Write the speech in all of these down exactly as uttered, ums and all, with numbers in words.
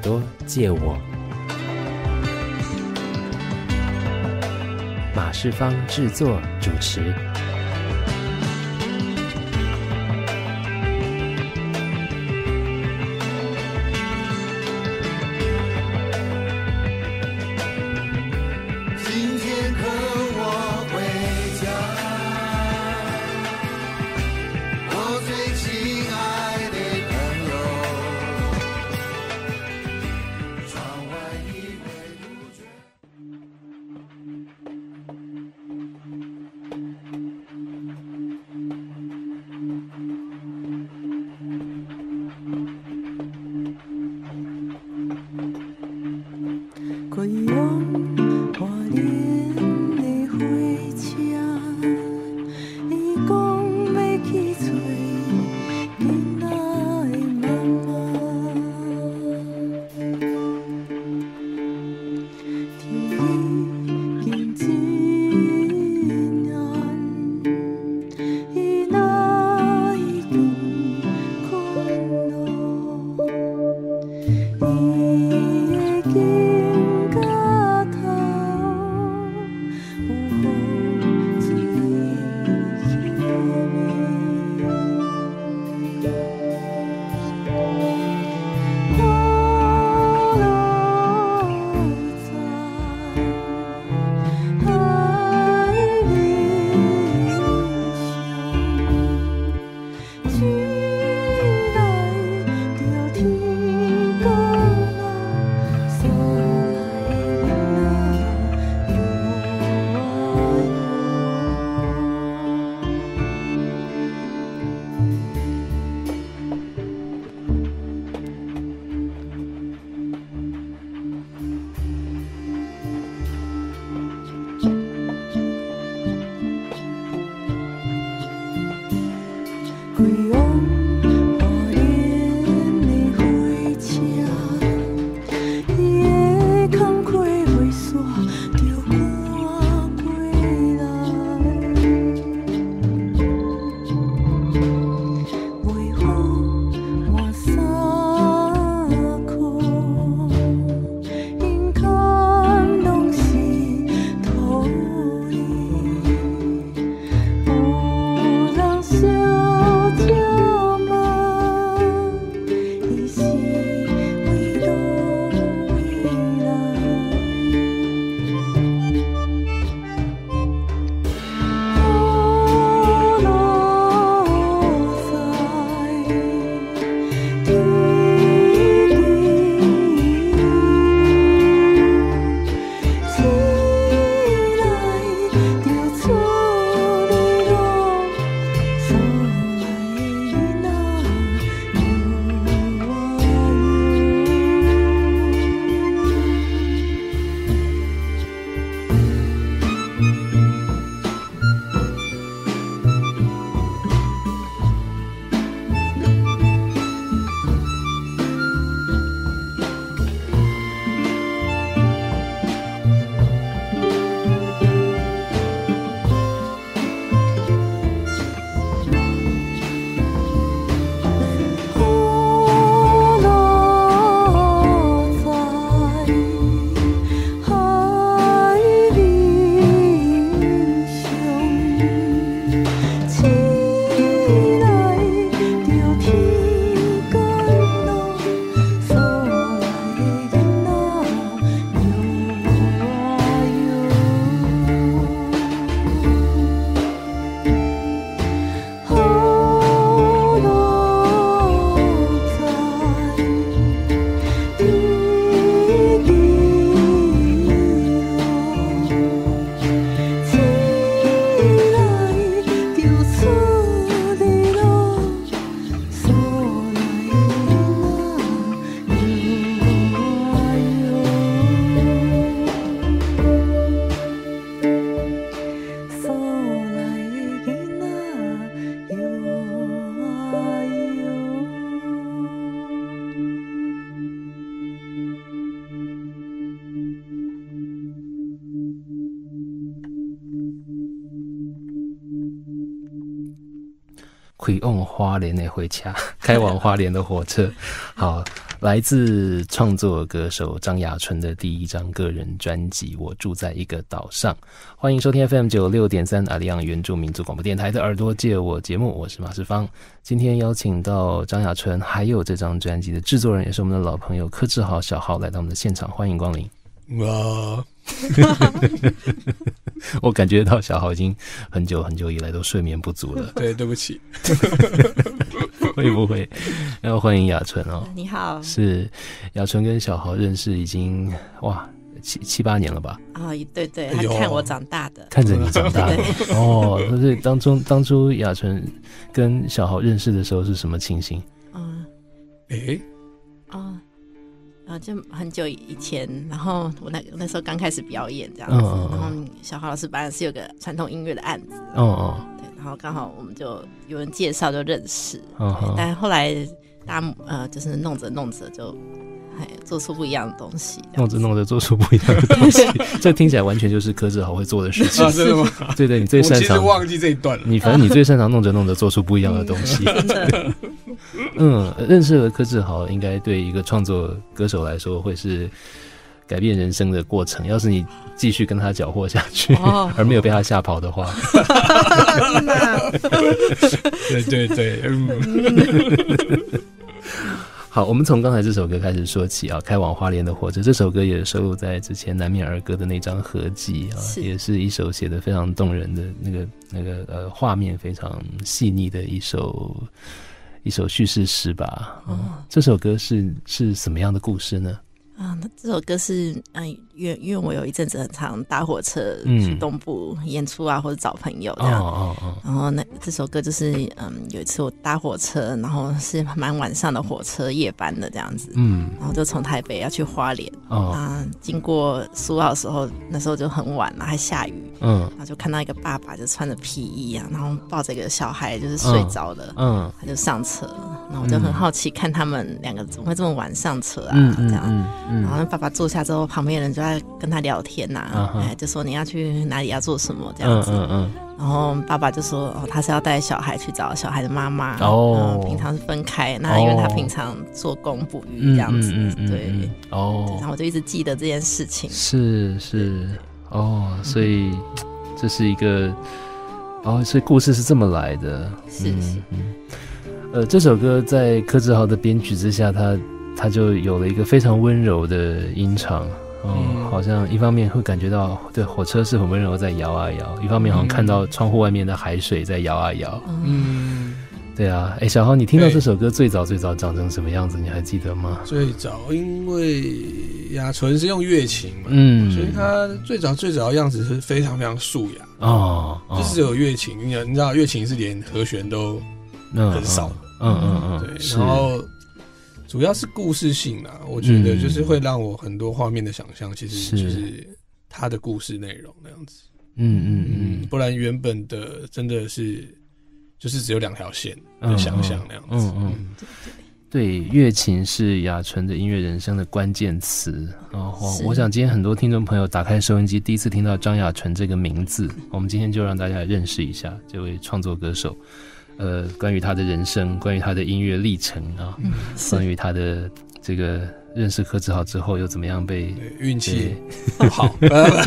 朵借我。马世芳制作主持。 开往花莲的火车，开往花莲的火车。好，来自创作歌手张雅纯的第一张个人专辑《我住在一个岛上》。欢迎收听 F M 九十六点三 阿里昂原住民族广播电台的耳朵借我节目，我是马世芳。今天邀请到张雅纯，还有这张专辑的制作人，也是我们的老朋友柯志豪小豪来到我们的现场，欢迎光临。哇！我感觉到小豪已经很久很久以来都睡眠不足了。 对，对不起。 会不会？要欢迎雅纯哦。 你好。是雅纯跟小豪认识已经哇七七八年了吧？ 啊、哦，对对，他看我长大的， 看着你长大的。哦，所以当初当初雅纯跟小豪认识的时候是什么情形？ 嗯， 诶， 哦。呃，就很久以前，然后我那那时候刚开始表演这样子，嗯、然后小豪老师班是有个传统音乐的案子，哦哦，对，然后刚好我们就有人介绍就认识，哦、但后来大家呃就是弄着弄着就哎做出不一样的东西， 弄着弄着做出不一样的东西，这听起来完全就是柯志豪会做的事情。 啊，真的吗？ 对对，你最擅长， 我其实忘记这一段了。 你反正你最擅长弄着弄着做出不一样的东西。 真的。 嗯，认识了柯志豪，应该对一个创作歌手来说会是改变人生的过程。要是你继续跟他搅和下去，哦、而没有被他吓跑的话， 对对对。嗯、 好，我们从刚才这首歌开始说起啊，《开往花莲的火车》这首歌也收录在之前难免儿歌的那张合辑啊，是也是一首写得非常动人的那个那个呃画面非常细腻的一首。一首叙事诗吧。嗯哦、这首歌是是什么样的故事呢？ 啊，那这首歌是嗯，因为因为我有一阵子很常搭火车去东部演出啊，嗯、或者找朋友这样。哦哦哦。然后那这首歌就是嗯，有一次我搭火车，然后是蛮晚上的火车夜班的这样子。嗯。然后就从台北要去花莲。哦。啊，经过苏澳的时候，那时候就很晚了，还下雨。嗯。然后就看到一个爸爸就穿着皮衣啊，然后抱着一个小孩就是睡着了。嗯。他就上车，然后我就很好奇看他们两个怎么会这么晚上车啊？嗯、这样。嗯嗯、然后爸爸坐下之后，旁边的人就在跟他聊天呐、啊， uh-huh. 哎，就说你要去哪里，要做什么这样子。嗯嗯嗯。然后爸爸就说，哦，他是要带小孩去找小孩的妈妈。哦。平常是分开，那因为他平常做工捕鱼这样子，嗯嗯嗯嗯、对。哦。然后我就一直记得这件事情。 是是哦，所以这是一个哦，所以故事是这么来的。 是是。嗯呃，这首歌在柯志豪的编曲之下，他。他就有了一个非常温柔的音场，哦，嗯、好像一方面会感觉到对火车是很温柔在摇啊摇，一方面好像看到窗户外面的海水在摇啊摇。嗯，对啊，哎、欸，小豪，你听到这首歌最早最早长成什么样子？你还记得吗？ 最早因为雅纯是用乐琴嘛，嗯，所以他最早最早的样子是非常非常素雅哦，哦就是有乐琴，你知道乐琴是连和弦都很少，嗯嗯 嗯, 嗯，对，然后。主要是故事性啦，我觉得就是会让我很多画面的想象，其实就是他的故事内容那样子。嗯嗯嗯，不然原本的真的是就是只有两条线的想象那样子。嗯嗯，嗯对，乐琴是雅纯的音乐人生的关键词。哦，我想今天很多听众朋友打开收音机，第一次听到张雅纯这个名字，我们今天就让大家来认识一下这位创作歌手。呃，关于他的人生，关于他的音乐历程啊，嗯、关于他的这个认识柯志豪之后又怎么样被运气不好，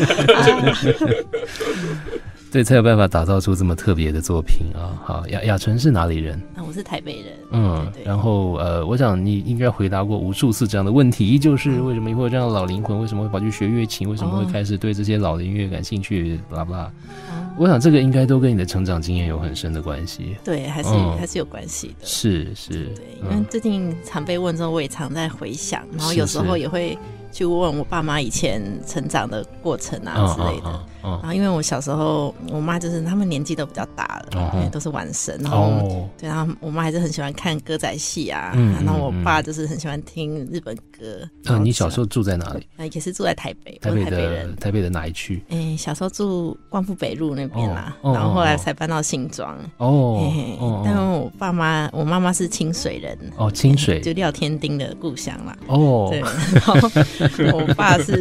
对，才有办法打造出这么特别的作品啊。好，雅雅纯是哪里人？ 啊，我是台北人。 嗯，对对然后呃，我想你应该回答过无数次这样的问题，就是为什么会有这样的老灵魂？为什么会跑去学乐琴？为什么会开始对这些老的音乐感兴趣？巴拉巴拉。我想这个应该都跟你的成长经验有很深的关系。 对，还是、嗯、还是有关系的。 是是， 对，因为最近常被问之后，我也常在回想，然后有时候也会去问我爸妈以前成长的过程啊之类的。嗯嗯嗯、然后因为我小时候，我妈就是他们年纪都比较大了，嗯、因为都是晚生，然后、哦、对，然后我妈还是很喜欢看歌仔戏啊，嗯、然后我爸就是很喜欢听日本歌。 嗯，你小时候住在哪里？ 呃，也是住在台北， 台北的台北人。 台北的哪一区？ 哎，小时候住光复北路那边啦，哦、然后后来才搬到新庄。哦，嘿嘿哦但我爸妈，我妈妈是清水人。 哦，清水就廖添丁的故乡啦。哦，对，然后我爸是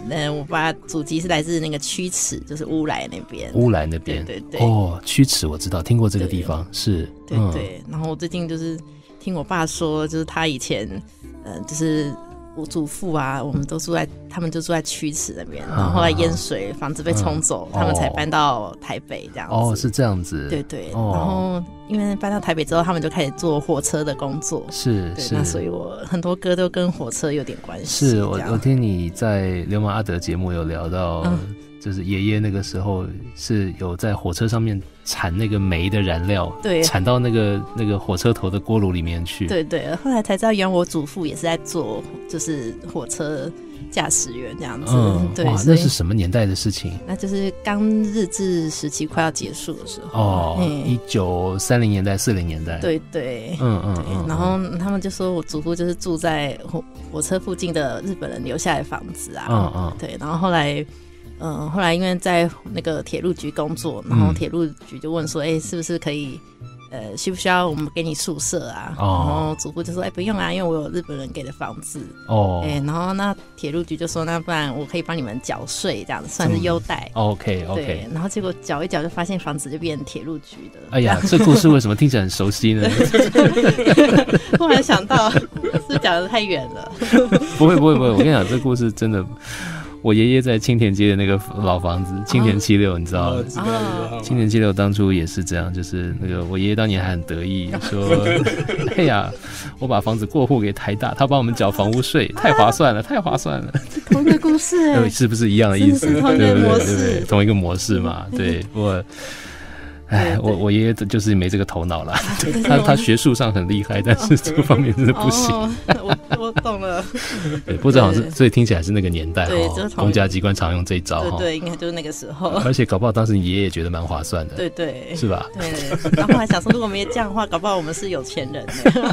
嗯，我爸祖籍是来自那个曲池，就是乌来那边。 乌来那边， 对对对。 哦，曲池我知道，听过这个地方，是。 对对、嗯。然后我最近就是听我爸说，就是他以前，嗯、呃，就是我祖父啊，我们都住在，他们就住在曲池那边，然后后来淹水，房子被冲走，嗯、他们才搬到台北这样子。 哦，是这样子。 对对。哦、然后因为搬到台北之后，他们就开始做火车的工作。 是是。 那所以我很多歌都跟火车有点关系。 是我我听你在流氓阿德节目有聊到。嗯，就是爷爷那个时候是有在火车上面产那个煤的燃料，对，产到那个那个火车头的锅炉里面去。对对，后来才知道，原来我祖父也是在做，就是火车驾驶员这样子。嗯，对，哇，那是什么年代的事情？ 那就是刚日治时期快要结束的时候。 哦，一九三零年代、四零年代。 对对， 嗯嗯对。然后他们就说我祖父就是住在火火车附近的日本人留下来的房子啊。嗯嗯，对。然后后来。嗯，后来因为在那个铁路局工作，然后铁路局就问说，哎、嗯欸，是不是可以，呃，需不需要我们给你宿舍啊？哦、然后祖父就说，哎、欸，不用啊，因为我有日本人给的房子。哦，哎、欸，然后那铁路局就说，那不然我可以帮你们缴税，这样算是优待。 嗯、OK OK。 对，然后结果缴一缴就发现房子就变成铁路局的。 哎呀，这故事为什么听起来很熟悉呢？ 忽然想到，是讲得太远了。 不会不会不会，我跟你讲，这故事真的。我爷爷在青田街的那个老房子，青田七六，你知道吗？ 哦、 青田七六当初也是这样，就是那个我爷爷当年还很得意说：“哎呀，我把房子过户给台大，他帮我们缴房屋税，太划算了，太划算了。” 同一个故事、欸， 是不是一样的意思？ 是同一个模式， 对对对，同一个模式嘛。对，不过。哎，我我爷爷就是没这个头脑啦，他他学术上很厉害，但是这个方面真的不行。 哦、我我懂了。 对，不知道是，所以听起来是那个年代哦，公家机关常用这一招。 对对，应该就是那个时候。 而且搞不好当时你爷爷也觉得蛮划算的。对对， 是吧？ 对。然后还想说，如果没这样的话，搞不好我们是有钱人。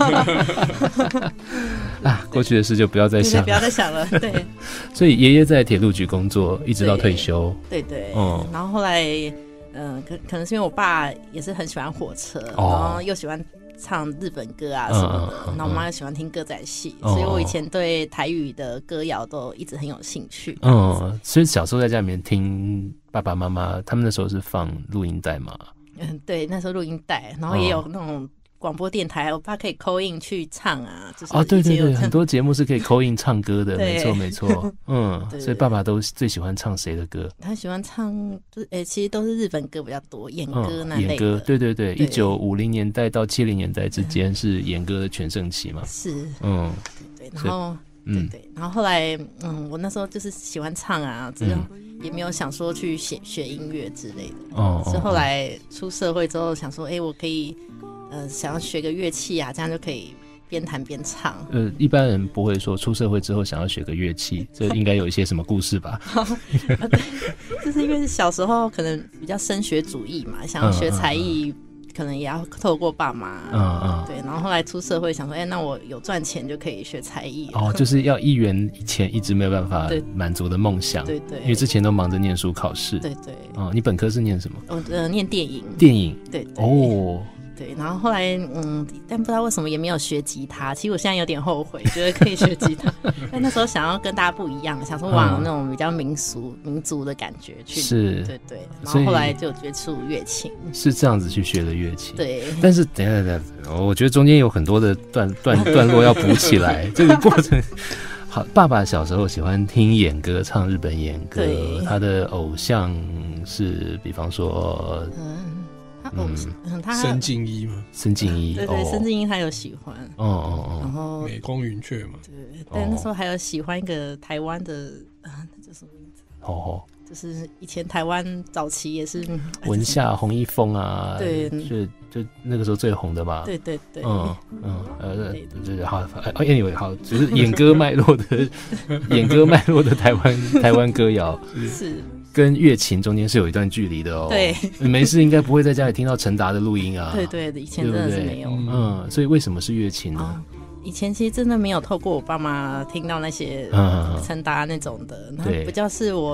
啊，过去的事就不要再想了， 不要再想了。对。 所以爷爷在铁路局工作，一直到退休。 对 对, 对。嗯。然后后来。嗯，可可能是因为我爸也是很喜欢火车，哦、然后又喜欢唱日本歌啊什么的，嗯嗯嗯、然后我妈又喜欢听歌仔戏，嗯、所以我以前对台语的歌谣都一直很有兴趣。 嗯，所以小时候在家里面听爸爸妈妈，他们那时候是放录音带嘛？ 嗯，对，那时候录音带，然后也有那种。广播电台，我爸可以 call in 去唱啊，就是哦，对对对，很多节目是可以 call in 唱歌的，没错没错，嗯，所以爸爸都最喜欢唱谁的歌？ 他喜欢唱，就是诶、欸，其实都是日本歌比较多，演歌那类的。 演、嗯、歌，对对对，一九五零年代到七零年代之间是演歌的全盛期嘛。 是， 嗯， 对，然后，嗯，对对，然后后来，嗯，我那时候就是喜欢唱啊，只是也没有想说去学学音乐之类的。哦，是后来出社会之后想说，哎、欸，我可以。呃，想要学个乐器啊，这样就可以边弹边唱。 呃，一般人不会说出社会之后想要学个乐器，这应该有一些什么故事吧？ 对，就是因为小时候可能比较升学主义嘛，想要学才艺，嗯嗯、可能也要透过爸妈。嗯嗯。对，然后后来出社会想说，哎、欸，那我有赚钱就可以学才艺。 哦，就是要一元以前一直没有办法满足的梦想。 对 对, 对。 因为之前都忙着念书考试。 对 对。 哦，你本科是念什么？ 我呃念电影。 电影。 对, 对。 哦。 对，然后后来嗯，但不知道为什么也没有学吉他。其实我现在有点后悔，觉得可以学吉他，但那时候想要跟大家不一样，想说往那种比较民俗、嗯、民族的感觉去。是，对对。然后后来就接触乐琴， 是这样子去学的乐器。 对， 但是等一下等一下，我觉得中间有很多的段段段落要补起来，这个过程。好，爸爸小时候喜欢听演歌，唱日本演歌，他的偶像是，比方说， 嗯。嗯，嗯他申敬一吗？ 申敬一， 对对，申敬一他有喜欢， 哦哦哦， 然后美空云雀嘛， 对，但那时候还有喜欢一个台湾的啊，那叫什么名字？哦哦，就是以前台湾早期也是文夏、洪一峰啊， 对， 就就那个时候最红的嘛， 对对对， 嗯嗯呃，对好，anyway 好，只是演歌脉络的演歌脉络的台湾台湾歌谣是。 跟乐琴中间是有一段距离的哦。 对， 你没事应该不会在家里听到陈达的录音啊。 对对的，以前真的是没有。 对对嗯，所以为什么是乐琴呢？哦、 以前其实真的没有透过我爸妈听到那些陈达那种的，然后比较是我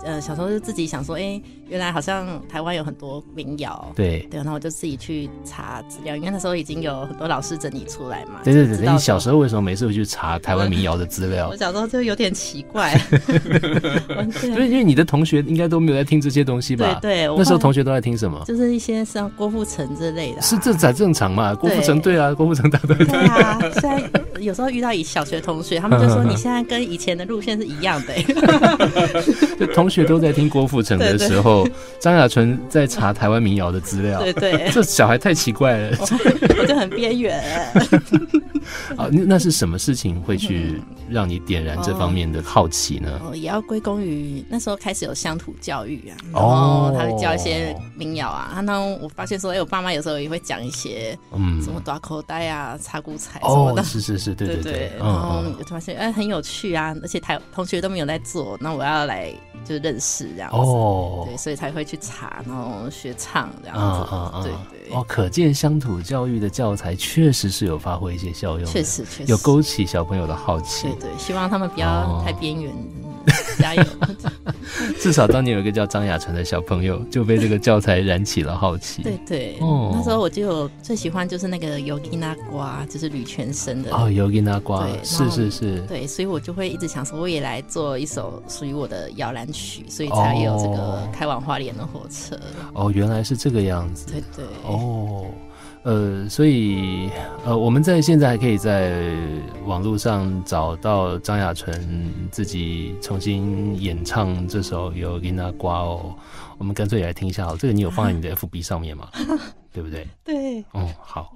呃小时候就自己想说，哎、欸，原来好像台湾有很多民谣， 对对，然后我就自己去查资料，因为那时候已经有很多老师整理出来嘛。 对对对，你小时候为什么每次会去查台湾民谣的资料？ 我小时候就有点奇怪， 所以因为你的同学应该都没有在听这些东西吧？ 对对， 那时候同学都在听什么？ 就是一些像郭富城之类的、啊， 是这才正常嘛？郭富城对啊，郭富城大家都对啊。现在有时候遇到以小学同学，他们就说你现在跟以前的路线是一样的、欸。 就同学都在听郭富城的时候，张雅纯在查台湾民谣的资料。 对对， 这小孩太奇怪了， 我, 我就很边缘。 啊，那是什么事情会去让你点燃这方面的好奇呢？ 哦，也要归功于那时候开始有乡土教育啊，然后他会教一些民谣啊。然后我发现说，哎、欸，我爸妈有时候也会讲一些，嗯，什么大口袋啊、插骨彩什么的。 哦，是是是，对对 对, 对。 然后就发现，哎、欸，很有趣啊，而且台同学都没有在做，那我要来就认识这样子。哦，对，所以才会去查，然后学唱这样子。嗯嗯嗯，对对。 哦，可见乡土教育的教材确实是有发挥一些效用的， 确实确实有勾起小朋友的好奇。 对对，希望他们不要太边缘。哦加油！ 至少当年有一个叫张雅纯的小朋友就被这个教材燃起了好奇。 对对、哦，那时候我就有最喜欢就是那个尤吉那瓜，就是吕全生的哦，尤吉那瓜，是是是， 对，所以我就会一直想说，我也来做一首属于我的摇篮曲，所以才有这个开往花莲的火车。 哦，原来是这个样子。 对对。 哦。呃，所以呃，我们在现在还可以在网络上找到张雅纯自己重新演唱这首《有吉那瓜》哦。我们干脆也来听一下好，这个你有放在你的 F B 上面吗？对不对？ 对。 哦，好。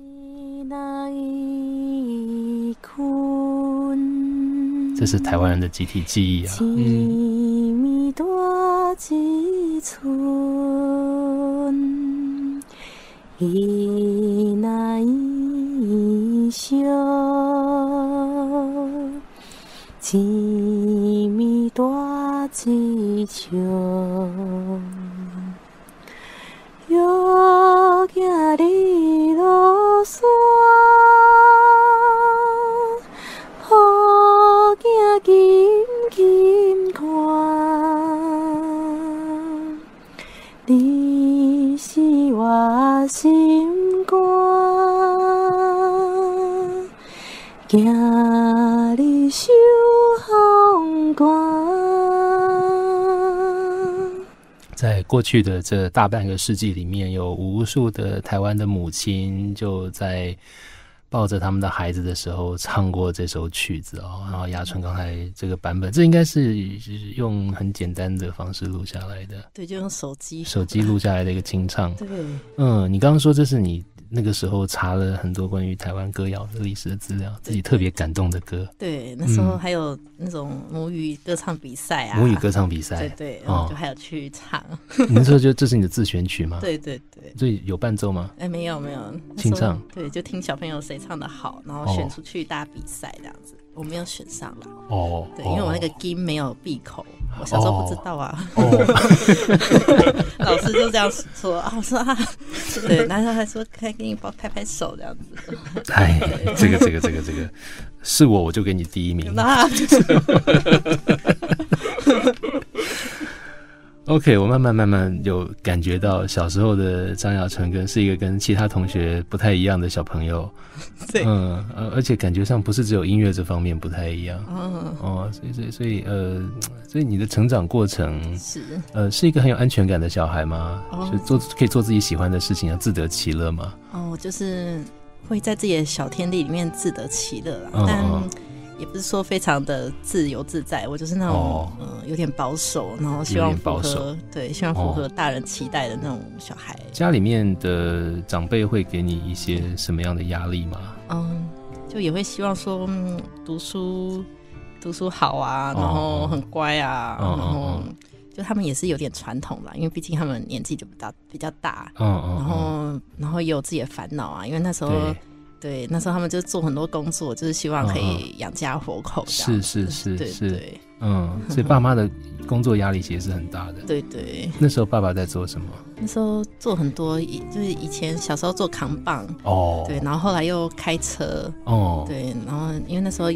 这是台湾人的集体记忆啊。嗯。 伊那伊笑，钱咪大钱笑，又行日落山，好行金金看，你是我心肝，行你手风寒。 在过去的这大半个世纪里面，有无数的台湾的母亲就在抱着他们的孩子的时候唱过这首曲子哦。然后雅纯刚才这个版本，这应该是用很简单的方式录下来的， 对，就用手机手机录下来的一个清唱。 对， 嗯，你刚刚说这是你那个时候查了很多关于台湾歌谣的历史的资料，自己特别感动的歌。 对，那时候还有那种母语歌唱比赛啊， 母语歌唱比赛， 对对，然后就还有去唱。 你那时候就这是你的自选曲吗？ 对对对。 所以有伴奏吗？ 哎，没有没有， 清唱。 对，就听小朋友谁唱的好，然后选出去大家比赛这样子。哦，我没有选上啦。哦，对，因为我那个金没有闭口，我小时候不知道啊。哦，老师就这样说啊，我说啊，对，然后还说可以给你帮拍拍手这样子。 哎，这个这个这个这个是我，我就给你第一名。那OK， 我慢慢慢慢有感觉到小时候的张雅纯跟是一个跟其他同学不太一样的小朋友。 对， 嗯，而且感觉上不是只有音乐这方面不太一样。哦，哦，所以所以所以呃，所以你的成长过程是呃是一个很有安全感的小孩吗？哦，就做可以做自己喜欢的事情啊，自得其乐吗？ 哦，就是会在自己的小天地里面自得其乐啦，嗯，但也不是说非常的自由自在，我就是那种、哦呃、有点保守，然后希望符合对，希望符合大人期待的那种小孩。哦， 家里面的长辈会给你一些什么样的压力吗？ 嗯，就也会希望说、嗯、读书读书好啊，然后很乖啊，哦，然后就他们也是有点传统啦，因为毕竟他们年纪就比较比较大，嗯嗯，然后然后也有自己的烦恼啊，因为那时候。对，那时候他们就做很多工作，就是希望可以养家活口这样。 是是是对是， 对， 嗯，所以爸妈的工作压力其实是很大的。 对对。 那时候爸爸在做什么？ 那时候做很多，就是以前小时候做扛棒哦， 对，然后后来又开车哦，对，然后因为那时候有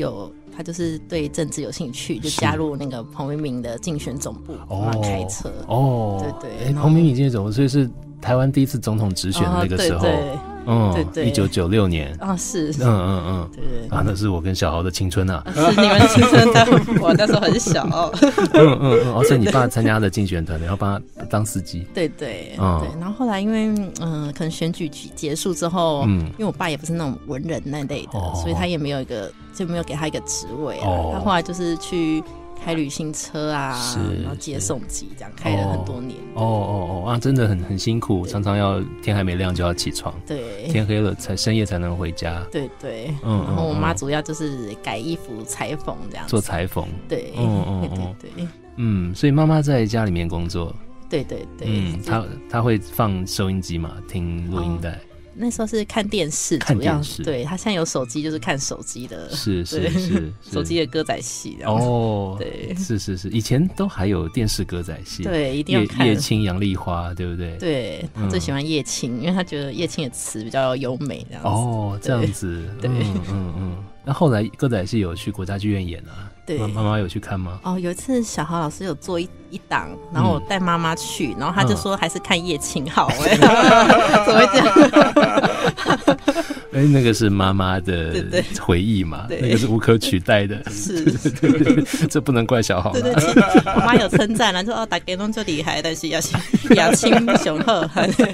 他就是对政治有兴趣，就加入那个彭明敏的竞选总部，然后开车。 哦， 对对， 欸、彭明敏竞选总部，所以是台湾第一次总统直选的那个时候。哦，对对嗯，对对， 一九九六年啊，是， 嗯嗯嗯， 对对啊，那是我跟小豪的青春啊， 是你们青春的，我那时候很小， 嗯嗯嗯，而且你爸参加的竞选团，然后帮他当司机， 对对，嗯对，然后后来因为嗯，可能选举结束之后，嗯，因为我爸也不是那种文人那类的，哦、所以他也没有一个就没有给他一个职位啊，哦、他后来就是去。开旅行车啊，然后接送机这样开了很多年。 哦哦哦啊，真的很很辛苦，常常要天还没亮就要起床， 对， 天黑了才深夜才能回家。 对对，嗯，然后我妈主要就是改衣服、裁缝这样子。 做裁缝， 对，嗯嗯对对对， 嗯，所以妈妈在家里面工作。 对对对， 嗯，她她会放收音机嘛，听录音带。哦那时候是看电视， 看电视。 对，他现在有手机，就是看手机的， 是是 是, 是手机的歌仔戏这样子。 哦， 对， 是是是，以前都还有电视歌仔戏， 对，一定要看叶青、杨丽花，对不对？ 对，他最喜欢叶青，嗯、因为他觉得叶青的词比较优美，这样子。 哦，这样子， 对， 嗯嗯嗯。那后来歌仔戏有去国家剧院演啊？ 对， 妈妈有去看吗？ 哦，有一次小豪老师有做一一档，然后我带妈妈去，然后他就说还是看叶青好哎、欸，怎么会这样？ 哎，那个是妈妈的回忆嘛，对对对，那个是无可取代的， 是， 对对对，这不能怪小豪。 对对对，我妈有称赞了，说哦，大家拢最厉害，但是也是也青雄厚。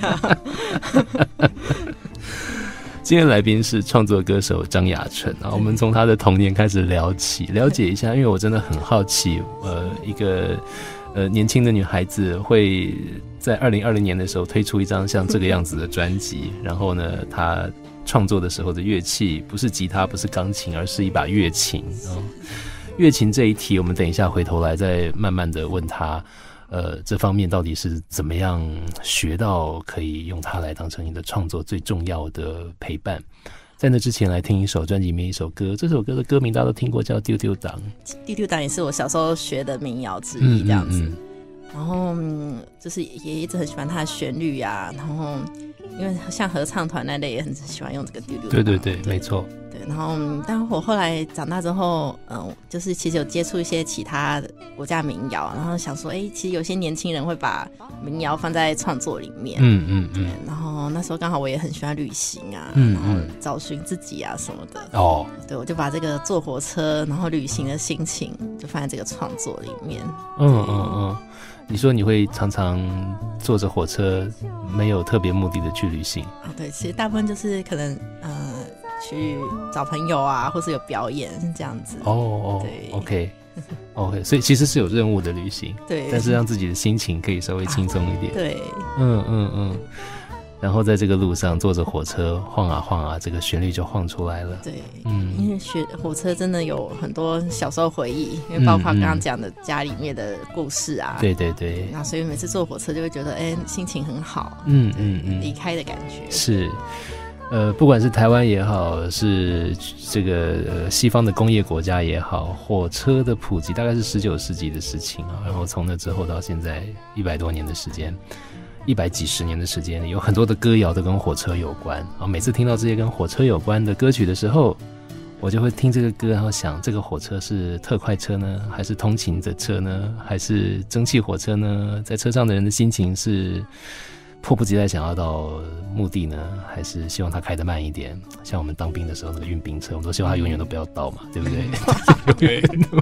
今天来宾是创作歌手张雅淳啊，我们从他的童年开始聊起，了解一下，因为我真的很好奇，呃，一个呃年轻的女孩子会在二零二零年的时候推出一张像这个样子的专辑，然后呢，她创作的时候的乐器不是吉他，不是钢琴，而是一把乐琴。哦、乐琴这一题，我们等一下回头来再慢慢的问她。呃，这方面到底是怎么样学到可以用它来当成你的创作最重要的陪伴？在那之前，来听一首专辑里面一首歌，这首歌的歌名大家都听过，叫《丢丢党》。 丢丢党也是我小时候学的民谣之一，这样子。嗯嗯嗯然后、嗯、就是也一直很喜欢它的旋律啊，然后因为像合唱团那类也很喜欢用这个丢丢党。 对对对，对没错。 对，然后但我后来长大之后，嗯，就是其实有接触一些其他国家民谣，然后想说，哎，其实有些年轻人会把民谣放在创作里面，嗯嗯嗯。然后那时候刚好我也很喜欢旅行啊，嗯嗯然后找寻自己啊什么的。哦。对，我就把这个坐火车然后旅行的心情就放在这个创作里面。 嗯嗯嗯。你说你会常常坐着火车，没有特别目的的去旅行？ 哦，对，其实大部分就是可能呃去找朋友啊，或是有表演这样子。 哦哦，对 ，OK OK， 所以其实是有任务的旅行， 对， 但是让自己的心情可以稍微轻松一点。 啊、对， 嗯嗯嗯。然后在这个路上坐着火车晃啊晃啊，这个旋律就晃出来了。 对，嗯，因为学火车真的有很多小时候回忆，因为包括刚刚讲的家里面的故事啊。 嗯嗯、对对对。 那所以每次坐火车就会觉得，哎，心情很好。 嗯嗯嗯。 离开的感觉是，呃，不管是台湾也好，是这个呃西方的工业国家也好，火车的普及大概是十九世纪的事情啊。然后从那之后到现在一百多年的时间。一百几十年的时间里，有很多的歌谣都跟火车有关啊。每次听到这些跟火车有关的歌曲的时候，我就会听这个歌，然后想这个火车是特快车呢，还是通勤的车呢，还是蒸汽火车呢？在车上的人的心情是迫不及待想要到目的呢，还是希望它开得慢一点？像我们当兵的时候那个运兵车，我们都希望它永远都不要到嘛，对不对？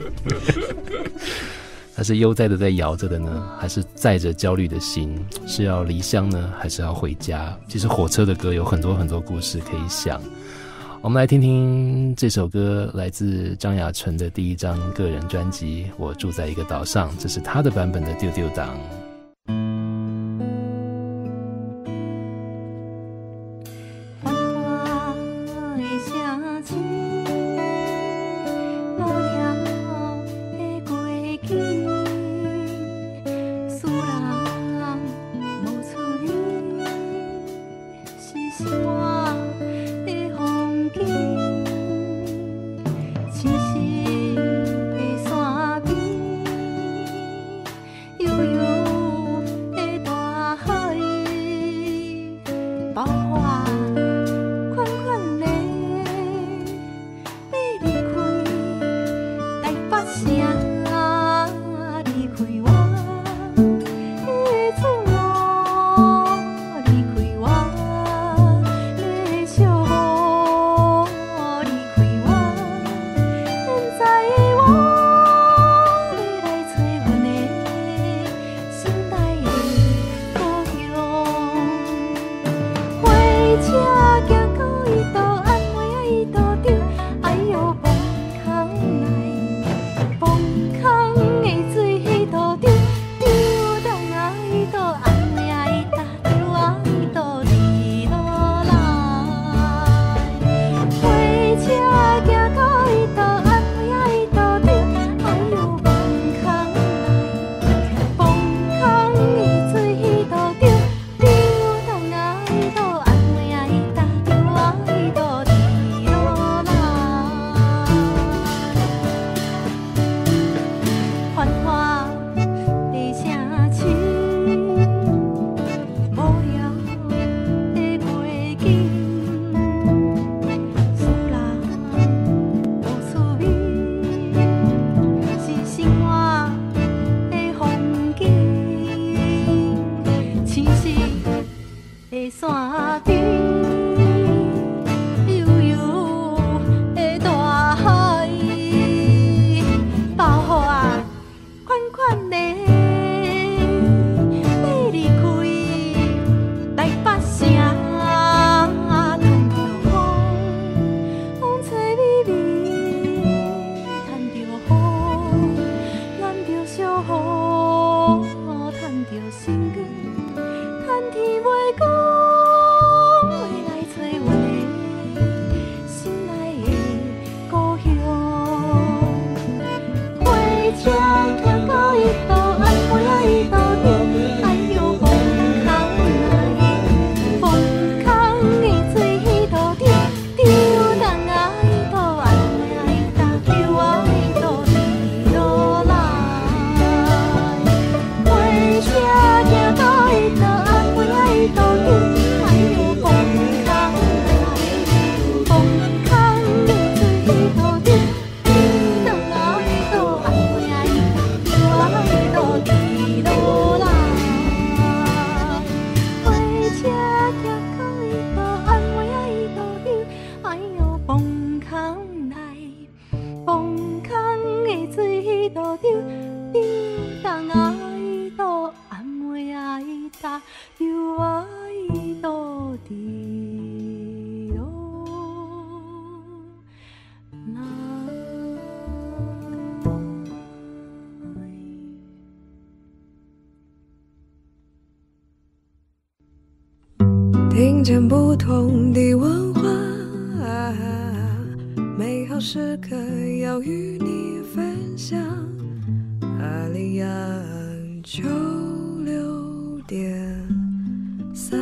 它是悠哉的在摇着的呢，还是载着焦虑的心？是要离乡呢，还是要回家？其实火车的歌有很多很多故事可以想。我们来听听这首歌，来自张雅淳的第一张个人专辑《我住在一个岛上》，这是他的版本的《丢丢党》。 悠悠见不同的文化，美好时刻要与你分享。阿里亚九六点三，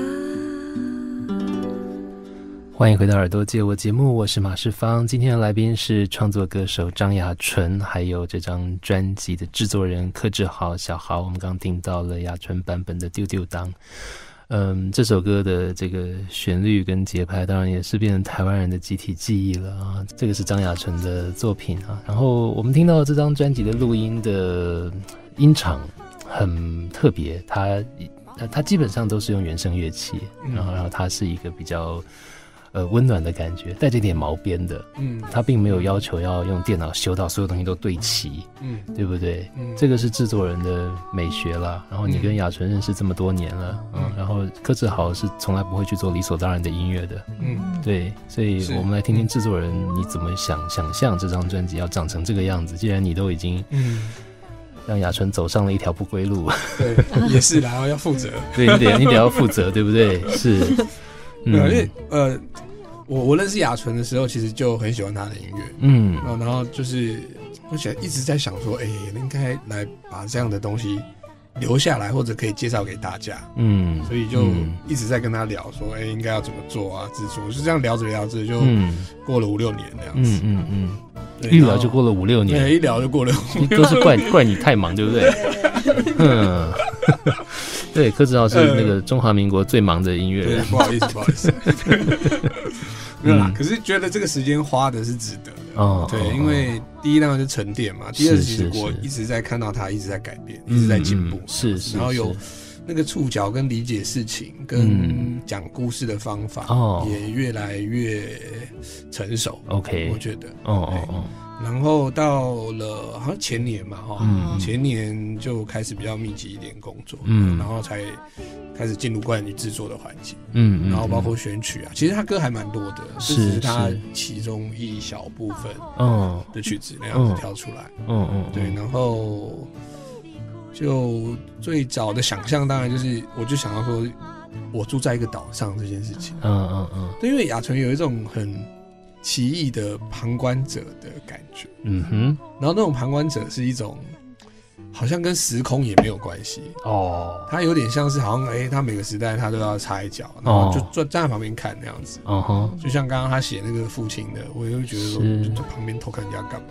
欢迎回到耳朵借我节目，我是马世芳。今天的来宾是创作歌手张雅纯，还有这张专辑的制作人柯志豪小豪。我们刚刚听到了雅纯版本的丢丢当。嗯，这首歌的这个旋律跟节拍当然也是变成台湾人的集体记忆了啊。这个是张雅纯的作品啊。然后我们听到这张专辑的录音的音场很特别，它它基本上都是用原声乐器，然后然后它是一个比较呃温暖的感觉，带着点毛边的，嗯，它并没有要求要用电脑修到所有东西都对齐，嗯，对不对？嗯，这个是制作人的美学啦。然后你跟雅纯认识这么多年了，嗯，嗯然后柯志豪是从来不会去做理所当然的音乐的，嗯，对，所以我们来听听制作人你怎么想想象这张专辑要长成这个样子。既然你都已经，嗯。让雅纯走上了一条不归路， 对，也是，然后要负责， 对，你得你得要负责，对不对？是， 嗯、因为呃，我我认识雅纯的时候，其实就很喜欢他的音乐，嗯，然后然后就是而且一直在想说，哎、欸，应该来把这样的东西留下来，或者可以介绍给大家，嗯，所以就一直在跟他聊说，哎、欸，应该要怎么做啊，制作，就这样聊着聊着就过了五六年这样子，嗯嗯嗯。 一聊就过了五六年， 对，一聊就过了五六年， 都是怪怪你太忙，对不对？嗯，对，柯志豪是那个中华民国最忙的音乐人， 不好意思，不好意思，没有啦。可是觉得这个时间花的是值得的，哦，对，因为第一当然是沉淀嘛，第二其实我一直在看到他一直在改变，一直在进步， 是是， 然后有那个触角跟理解事情跟讲故事的方法也越来越成熟。OK， 我觉得，哦哦哦。然后到了好像前年嘛，哈、嗯，前年就开始比较密集一点工作，嗯，然后才开始进入关于制作的环节，嗯，然后包括选曲啊，其实他歌还蛮多的，是只是他其中一小部分，嗯，的曲子那样子挑出来，嗯嗯，对，然后。就最早的想象，当然就是我就想到说，我住在一个岛上这件事情。嗯嗯嗯。对，因为雅纯有一种很奇异的旁观者的感觉。嗯哼。然后那种旁观者是一种，好像跟时空也没有关系。哦。他有点像是好像哎、欸，他每个时代他都要插一脚，然后就坐站在旁边看那样子。哦哼。就像刚刚他写那个父亲的，我也会觉得说，就在旁边偷看人家干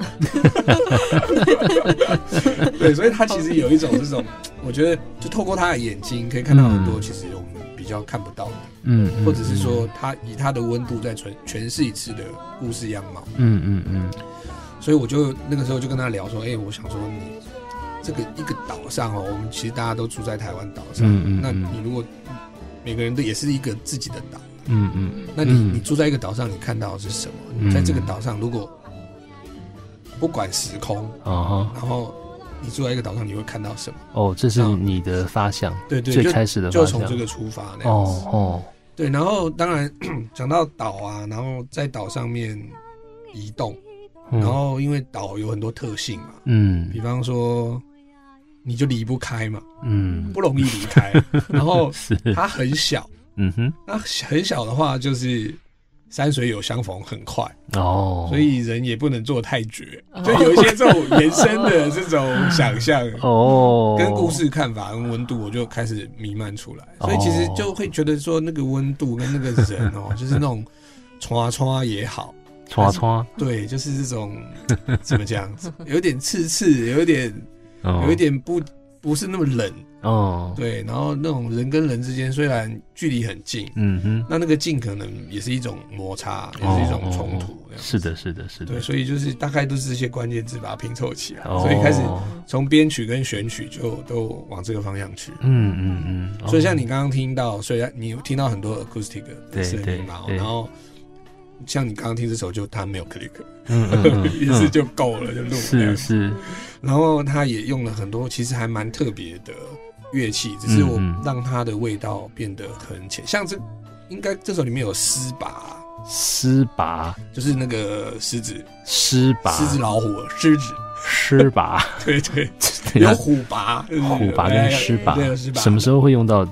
嘛？对，所以他其实有一种这种，我觉得就透过他的眼睛可以看到很多其实我们比较看不到的，嗯，或者是说他以他的温度在诠诠释一次的故事样貌，嗯嗯嗯。所以我就那个时候就跟他聊说，哎、欸，我想说你这个一个岛上哦，我们其实大家都住在台湾岛上，嗯嗯，那你如果每个人都也是一个自己的岛，嗯嗯，那你你住在一个岛上，你看到的是什么？你在这个岛上如果不管时空，啊，然后你住在一个岛上，你会看到什么？ 哦，这是你的发想， 对对， 最开始的发想， 就从这个出发那样子。哦哦，对，然后当然讲到岛啊，然后在岛上面移动，嗯、然后因为岛有很多特性嘛，嗯，比方说你就离不开嘛，嗯，不容易离开，然后它很小，嗯哼，那很小的话就是。山水有相逢很快哦，所以人也不能做太绝，就有一些这种延伸的这种想象哦，跟故事看法跟温度，我就开始弥漫出来，所以其实就会觉得说那个温度跟那个人哦，就是那种刷刷也好， 刷刷对，就是这种怎么讲，有点刺刺，有一点有一点不不是那么冷。哦，对，然后那种人跟人之间虽然距离很近，嗯哼，那那个近可能也是一种摩擦，也是一种冲突、哦。 是的，是的，是的。 对，所以就是大概都是这些关键字把它拼凑起来，哦、所以开始从编曲跟选曲就都往这个方向去。嗯嗯嗯。哦、所以像你刚刚听到，虽然你有听到很多 acoustic 的声音嘛，然后像你刚刚听这首就它没有 click， 嗯嗯嗯一次就够了，就录了。 是是。 然后他也用了很多其实还蛮特别的。乐器只是我让它的味道变得很浅，像这应该这首里面有狮拔， 狮拔就是那个狮子， 狮拔， 狮子老虎，狮子， 狮拔， 对对，有虎拔， 虎拔跟狮拔，什么时候会用到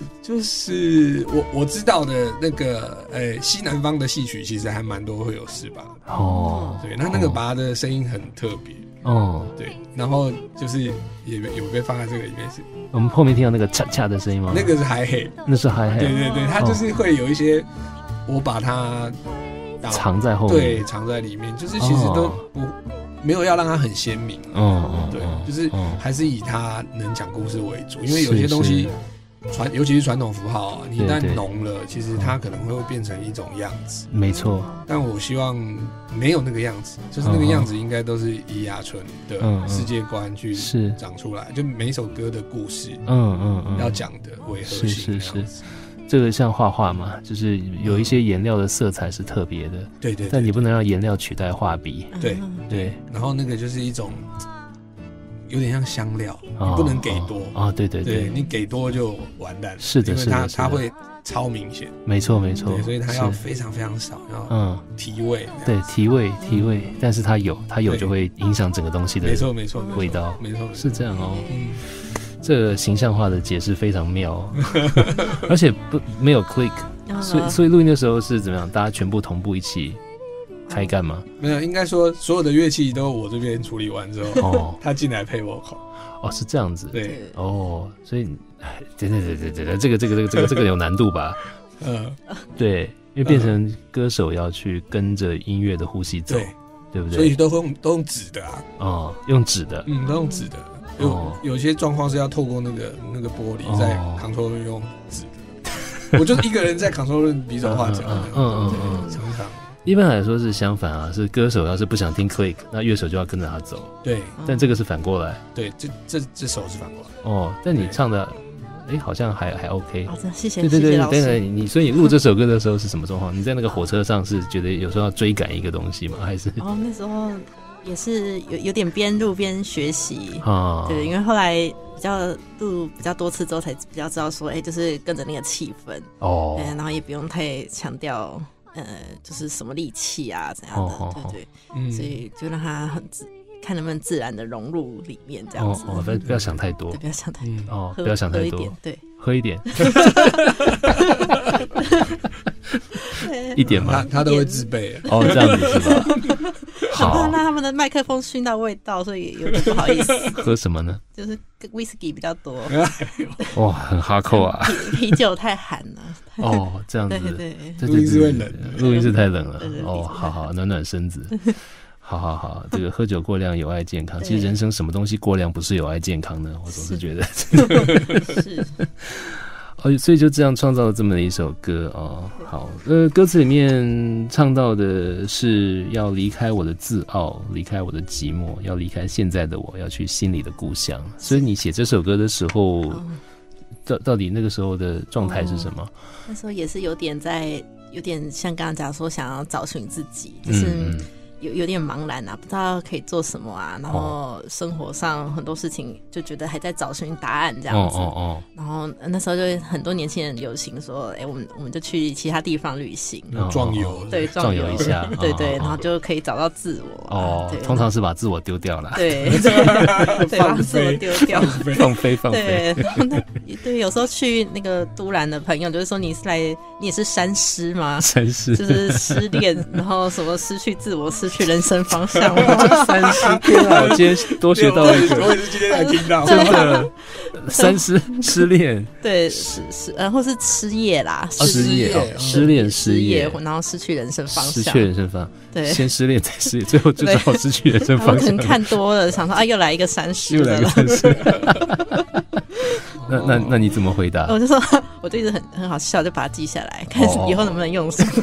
就是我我知道的那个呃西南方的戏曲，其实还蛮多会有四拔哦。对，那那个拔的声音很特别哦。对，然后就是也有被放在这个里面是。 我们后面听到那个恰恰的声音吗？ 那个是嗨嘿， 那是嗨嘿。 对对对，它就是会有一些，我把它藏在后面， 对，藏在里面，就是其实都不。没有要让它很鲜明，嗯嗯，对，就是还是以它能讲故事为主，因为有些东西传，尤其是传统符号啊，你一旦浓了，其实它可能会变成一种样子。 没错， 但我希望没有那个样子，就是那个样子应该都是以雅纯的世界观去长出来，就每一首歌的故事，嗯嗯嗯，要讲的为核心的样子。 这个像画画嘛，就是有一些颜料的色彩是特别的， 对 对, 对， 但你不能让颜料取代画笔， 对对。然后那个就是一种有点像香料，哦、你不能给多啊、哦哦，对对 对, 对，你给多就完蛋了， 是的， 因为它是的它会超明显， 没错没错， 所以它要非常非常少，要嗯提味， 对提味提味，但是它有它有就会影响整个东西的， 没错没错味道， 没错是这样哦，嗯。这个形象化的解释非常妙、哦，而且不没有 click， 所以所以录音的时候是怎么样？大家全部同步一起开干吗？ 没有，应该说所有的乐器都我这边处理完之后，哦，他进来配 vocal。 哦，是这样子。 对， 哦，所以，对对对对对，这个这个这个这个这个有难度吧？嗯，对，因为变成歌手要去跟着音乐的呼吸走，对，对不对？ 所以都用都用纸的啊。 哦，用纸的， 嗯，都用纸的。有、哦、有些状况是要透过那个那个玻璃在 control room 用纸的，我就一个人在 control room 比手画脚，嗯嗯嗯，常常。 一般来说是相反啊，是歌手要是不想听 click， 那乐手就要跟着他走。 对， 但这个是反过来。 对，这这这首是反过来。 哦，但你唱的，哎，好像还还 OK。 好的，谢谢。 对对对， 谢谢老师。 等等，你所以你录这首歌的时候是什么状况？你在那个火车上是觉得有时候要追赶一个东西吗？还是？ 哦，那时候。也是有有点边录边学习啊，对，因为后来比较录比较多次之后，才比较知道说，哎、欸，就是跟着那个气氛哦、欸，然后也不用太强调，呃，就是什么力气啊怎样的，哦、对对，嗯，所以就让他很自，看能不能自然的融入里面这样子， 哦，哦不要不要想太多， 对，不要想太多，嗯、 哦，不要想太多， 对， 喝一点。一点吗？ 他他都会自备哦，这样子是吧？ 好，那他们的麦克风熏到味道，所以有点不好意思。 喝什么呢？ 就是 whisky 比较多。 哇，很哈扣啊！ 啤酒太寒了。 哦，这样子， 对对对，录音室会冷， 录音室太冷了。哦，好好暖暖身子。好好好，这个喝酒过量有碍健康。其实人生什么东西过量不是有碍健康呢？我总是觉得。 是。 哦，所以就这样创造了这么一首歌哦。好，呃，歌词里面唱到的是要离开我的自傲，离开我的寂寞，要离开现在的我，要去心里的故乡。所以你写这首歌的时候，哦、到到底那个时候的状态是什么？哦、 那时候也是有点在，有点像刚刚讲说想要找寻自己，就是。嗯嗯有有点茫然啊，不知道可以做什么啊，然后生活上很多事情就觉得还在找寻答案这样子。哦哦哦。然后那时候就很多年轻人流行说，哎、欸，我们我们就去其他地方旅行， 壮游， 对， 壮游一下， 对对，然后就可以找到自我。 哦，通常是把自我丢掉了。 对，对，把自我丢掉， 放飞放飞。对，然后那对，有时候去那个都兰的朋友就是说，你是来，你也是山师吗？ 山师就是失恋，然后什么失去自我，失去人生方向。 三师，天啊！我今天多学到一个， 我也是今天才听到， 真的。三师失恋， 对，失失，然后是失业啦， 失业，失恋失业， 然后失去人生方向， 失去人生方向， 对， 先失恋再失业，最后就只好失去人生方向。 可能看多了，想说啊，又来一个三师， 又来一个三师。那那那你怎么回答？ 我就说，我就一直很很好笑，就把它记下来，看以后能不能用上。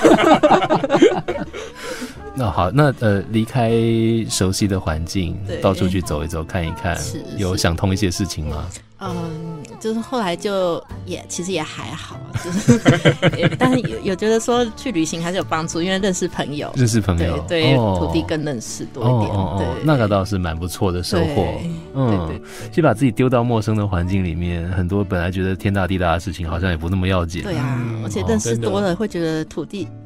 那好，那呃，离开熟悉的环境，到处去走一走，看一看， 是有想通一些事情吗？ 嗯，就是后来就也其实也还好，就是但是有有觉得说去旅行还是有帮助，因为认识朋友， 认识朋友， 对，对哦、土地更认识多一点， 哦哦哦、 对， 那个倒是蛮不错的收获。嗯，对对对，去把自己丢到陌生的环境里面，很多本来觉得天大地大的事情，好像也不那么要紧。 对啊，嗯、而且认识多了，会觉得土地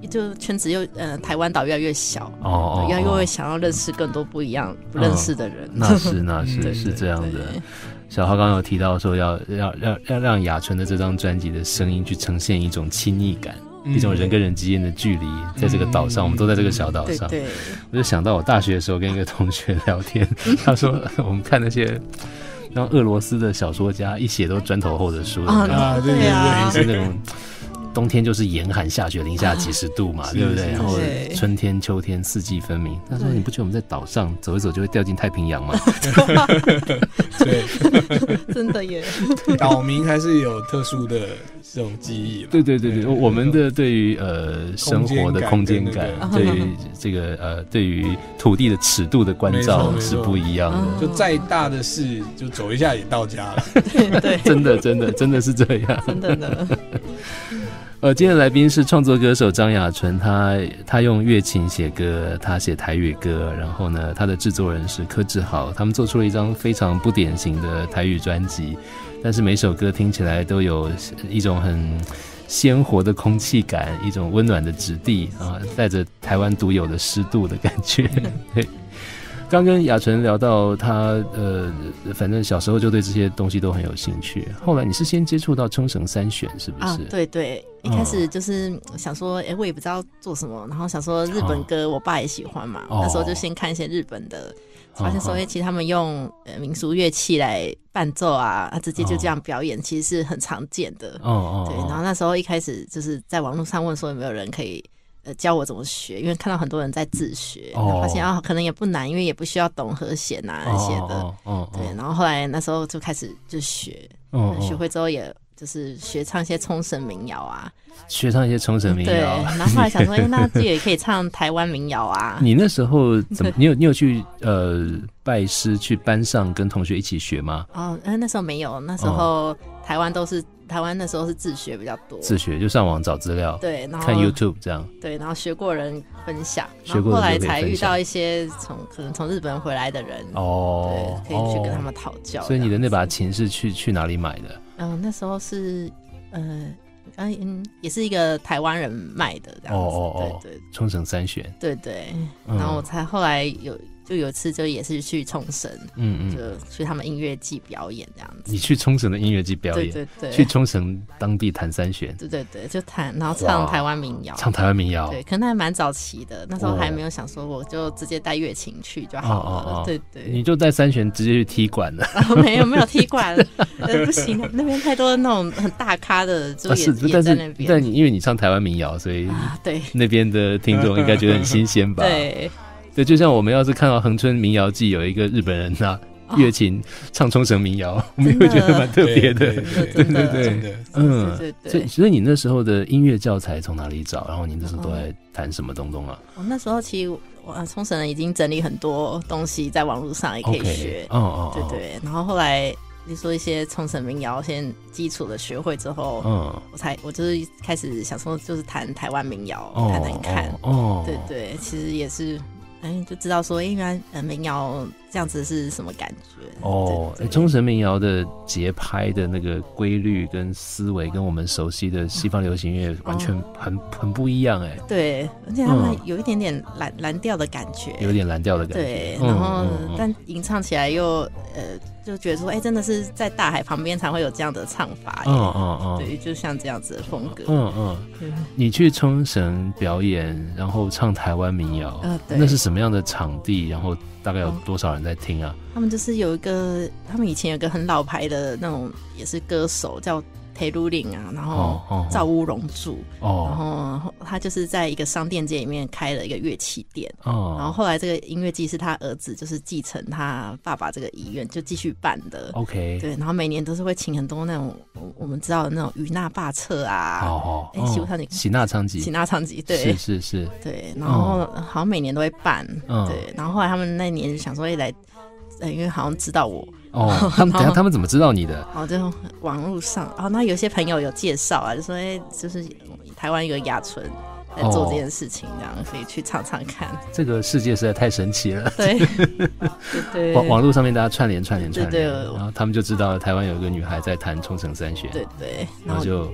就圈子又呃台湾岛越来越小，哦，越来越会想要认识更多不一样不认识的人。哦、 那是那是是这样的。小浩刚刚有提到说要要要要让雅纯的这张专辑的声音去呈现一种亲密感。一种人跟人之间的距离，在这个岛上，我们都在这个小岛上。 对对， 我就想到我大学的时候跟一个同学聊天，他说我们看那些让俄罗斯的小说家一写都砖头厚的书啊，对对对，是那种冬天就是严寒下雪零下几十度嘛，对不对？然后春天秋天四季分明。他说你不觉得我们在岛上走一走就会掉进太平洋吗？ 对， 真的耶。 岛民还是有特殊的这种记忆。 对对对对，我们的对于呃生活的空间感，对于这个呃对于土地的尺度的关照是不一样的。 就再大的事，就走一下也到家了。 对对， 真的真的真的是这样， 真的的。 呃，今天的来宾是创作歌手张雅纯，他他用乐琴写歌，他写台语歌，然后呢，他的制作人是柯志豪，他们做出了一张非常不典型的台语专辑，但是每首歌听起来都有一种很鲜活的空气感，一种温暖的质地啊，带着台湾独有的湿度的感觉。对。刚跟雅纯聊到他呃，反正小时候就对这些东西都很有兴趣。后来你是先接触到冲绳三弦是不是？ 啊，对对，一开始就是想说，哎、欸，我也不知道做什么，然后想说日本歌，我爸也喜欢嘛，哦、那时候就先看一些日本的，发现说，哎、欸，其实他们用呃民俗乐器来伴奏啊，直接就这样表演，其实是很常见的。哦哦，对，然后那时候一开始就是在网络上问说有没有人可以。呃，教我怎么学，因为看到很多人在自学，然后发现啊，可能也不难，因为也不需要懂和弦啊那些的，哦哦哦、对。然后后来那时候就开始就学，哦哦、学会之后也就是学唱一些冲绳民谣啊， 学唱一些冲绳民谣。 对，然后后来想说，哎、欸，那自己也可以唱台湾民谣啊。 你那时候怎么？你有你有去呃拜师去班上跟同学一起学吗？ 哦，呃、那时候没有，那时候、哦、台湾都是。台湾那时候是自学比较多， 自学就上网找资料， 对，然后看 YouTube 这样， 对，然后学过人分享，然后后来才遇到一些从可能从日本回来的人，哦，对，可以去跟他们讨教。 所以你的那把琴是去去哪里买的？ 嗯、呃，那时候是呃。嗯，也是一个台湾人卖的这样子，哦哦哦，对对， 冲绳三弦， 对对，然后我才后来有就有一次就也是去冲绳，嗯嗯，就去他们音乐季表演这样子。 你去冲绳的音乐季表演， 对对对， 去冲绳当地弹三弦， 对对对，就弹，然后唱台湾民谣， 唱台湾民谣， 对，可能还蛮早期的，那时候还没有想说我就直接带乐琴去就好了，哦哦哦对对， 你就带三弦直接去踢馆了， 哦、没有没有踢馆，呃不行，那边太多那种很大咖的，就也、啊、也在那边， 但你因为你唱台湾民谣，所以对那边的听众应该觉得很新鲜吧？ 对。 对，就像我们要是看到恒春民谣季有一个日本人拿乐琴唱冲绳民谣，哦、我们也会觉得蛮特别的。对对对，嗯，对对。所以，所以你那时候的音乐教材从哪里找？然后你那时候都在弹什么东东啊？ 我、哦、那时候其实我冲绳人已经整理很多东西在网络上也可以学。哦哦，对对。然后后来你说一些冲绳民谣，先基础的学会之后，嗯，我才我就是开始想说，就是弹台湾民谣，弹弹看。哦，对对，其实也是。哎，就知道说，应该呃民谣这样子是什么感觉哦？冲绳民谣的节拍的那个规律跟思维，跟我们熟悉的西方流行乐完全很、哦、很不一样哎。 对，而且他们有一点点蓝蓝调的感觉， 有点蓝调的感觉。 对，然后、嗯嗯、但吟唱起来又呃。就觉得说，哎、欸，真的是在大海旁边才会有这样的唱法，嗯嗯嗯，对，就像这样子的风格，嗯嗯。 你去冲绳表演，然后唱台湾民谣，呃，对，那是什么样的场地？然后大概有多少人在听啊？ 他们就是有一个，他们以前有一个很老牌的那种，也是歌手叫。黑鲁岭啊，然后造屋荣住，哦，然后他就是在一个商店街里面开了一个乐器店，哦，然后后来这个音乐季是他儿子就是继承他爸爸这个遗愿就继续办的 ，OK， 对，然后每年都是会请很多那种我们知道的那种与那霸策啊，哦哦，喜欢你喜纳昌吉， 喜纳昌吉，对， 是是是， 对，然后好像每年都会办，嗯、对，然后后来他们那年就想说来，因为好像知道我。 哦，他们等下他们怎么知道你的？ 哦，就网络上哦，那有些朋友有介绍啊，就说哎、欸，就是台湾有个雅纯在做这件事情，这样、哦、可以去唱唱看。这个世界实在太神奇了。 对，对对， 网网络上面大家串联串联串联， 对对， 然后他们就知道台湾有一个女孩在弹冲绳三弦， 对对， 然后就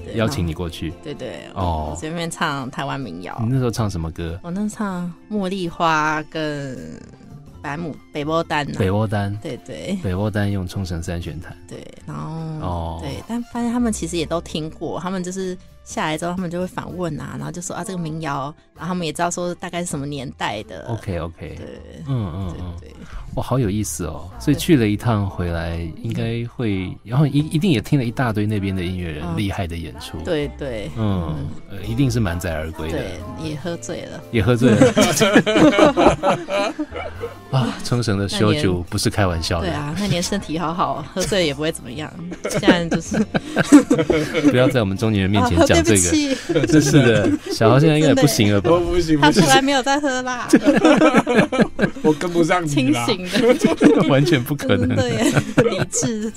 邀请你过去。 对对，哦，我这边唱台湾民谣。 你那时候唱什么歌？ 我那时候唱茉莉花跟白牡北波丹、啊， 北波丹， 对对， 北波丹用冲绳三弦弹， 对，然后哦，对，但发现他们其实也都听过，他们就是下来之后，他们就会反问啊，然后就说啊这个民谣，然后他们也知道说大概是什么年代的。 OK OK， 对， 嗯嗯嗯，对对，哇，好有意思哦！所以去了一趟回来，应该会，然后一一定也听了一大堆那边的音乐人厉害的演出。 对对， 嗯，呃，一定是满载而归的。 对，也喝醉了， 也喝醉了。啊，冲绳的烧酒不是开玩笑的。 对啊，那年身体好好，喝醉也不会怎么样。现在就是不要在我们中年人面前讲这个，真是的。小豪现在应该也不行了吧？ 我不行， 他从来没有在喝啦。 我跟不上你啦， 清醒的， 完全不可能。 对，理智。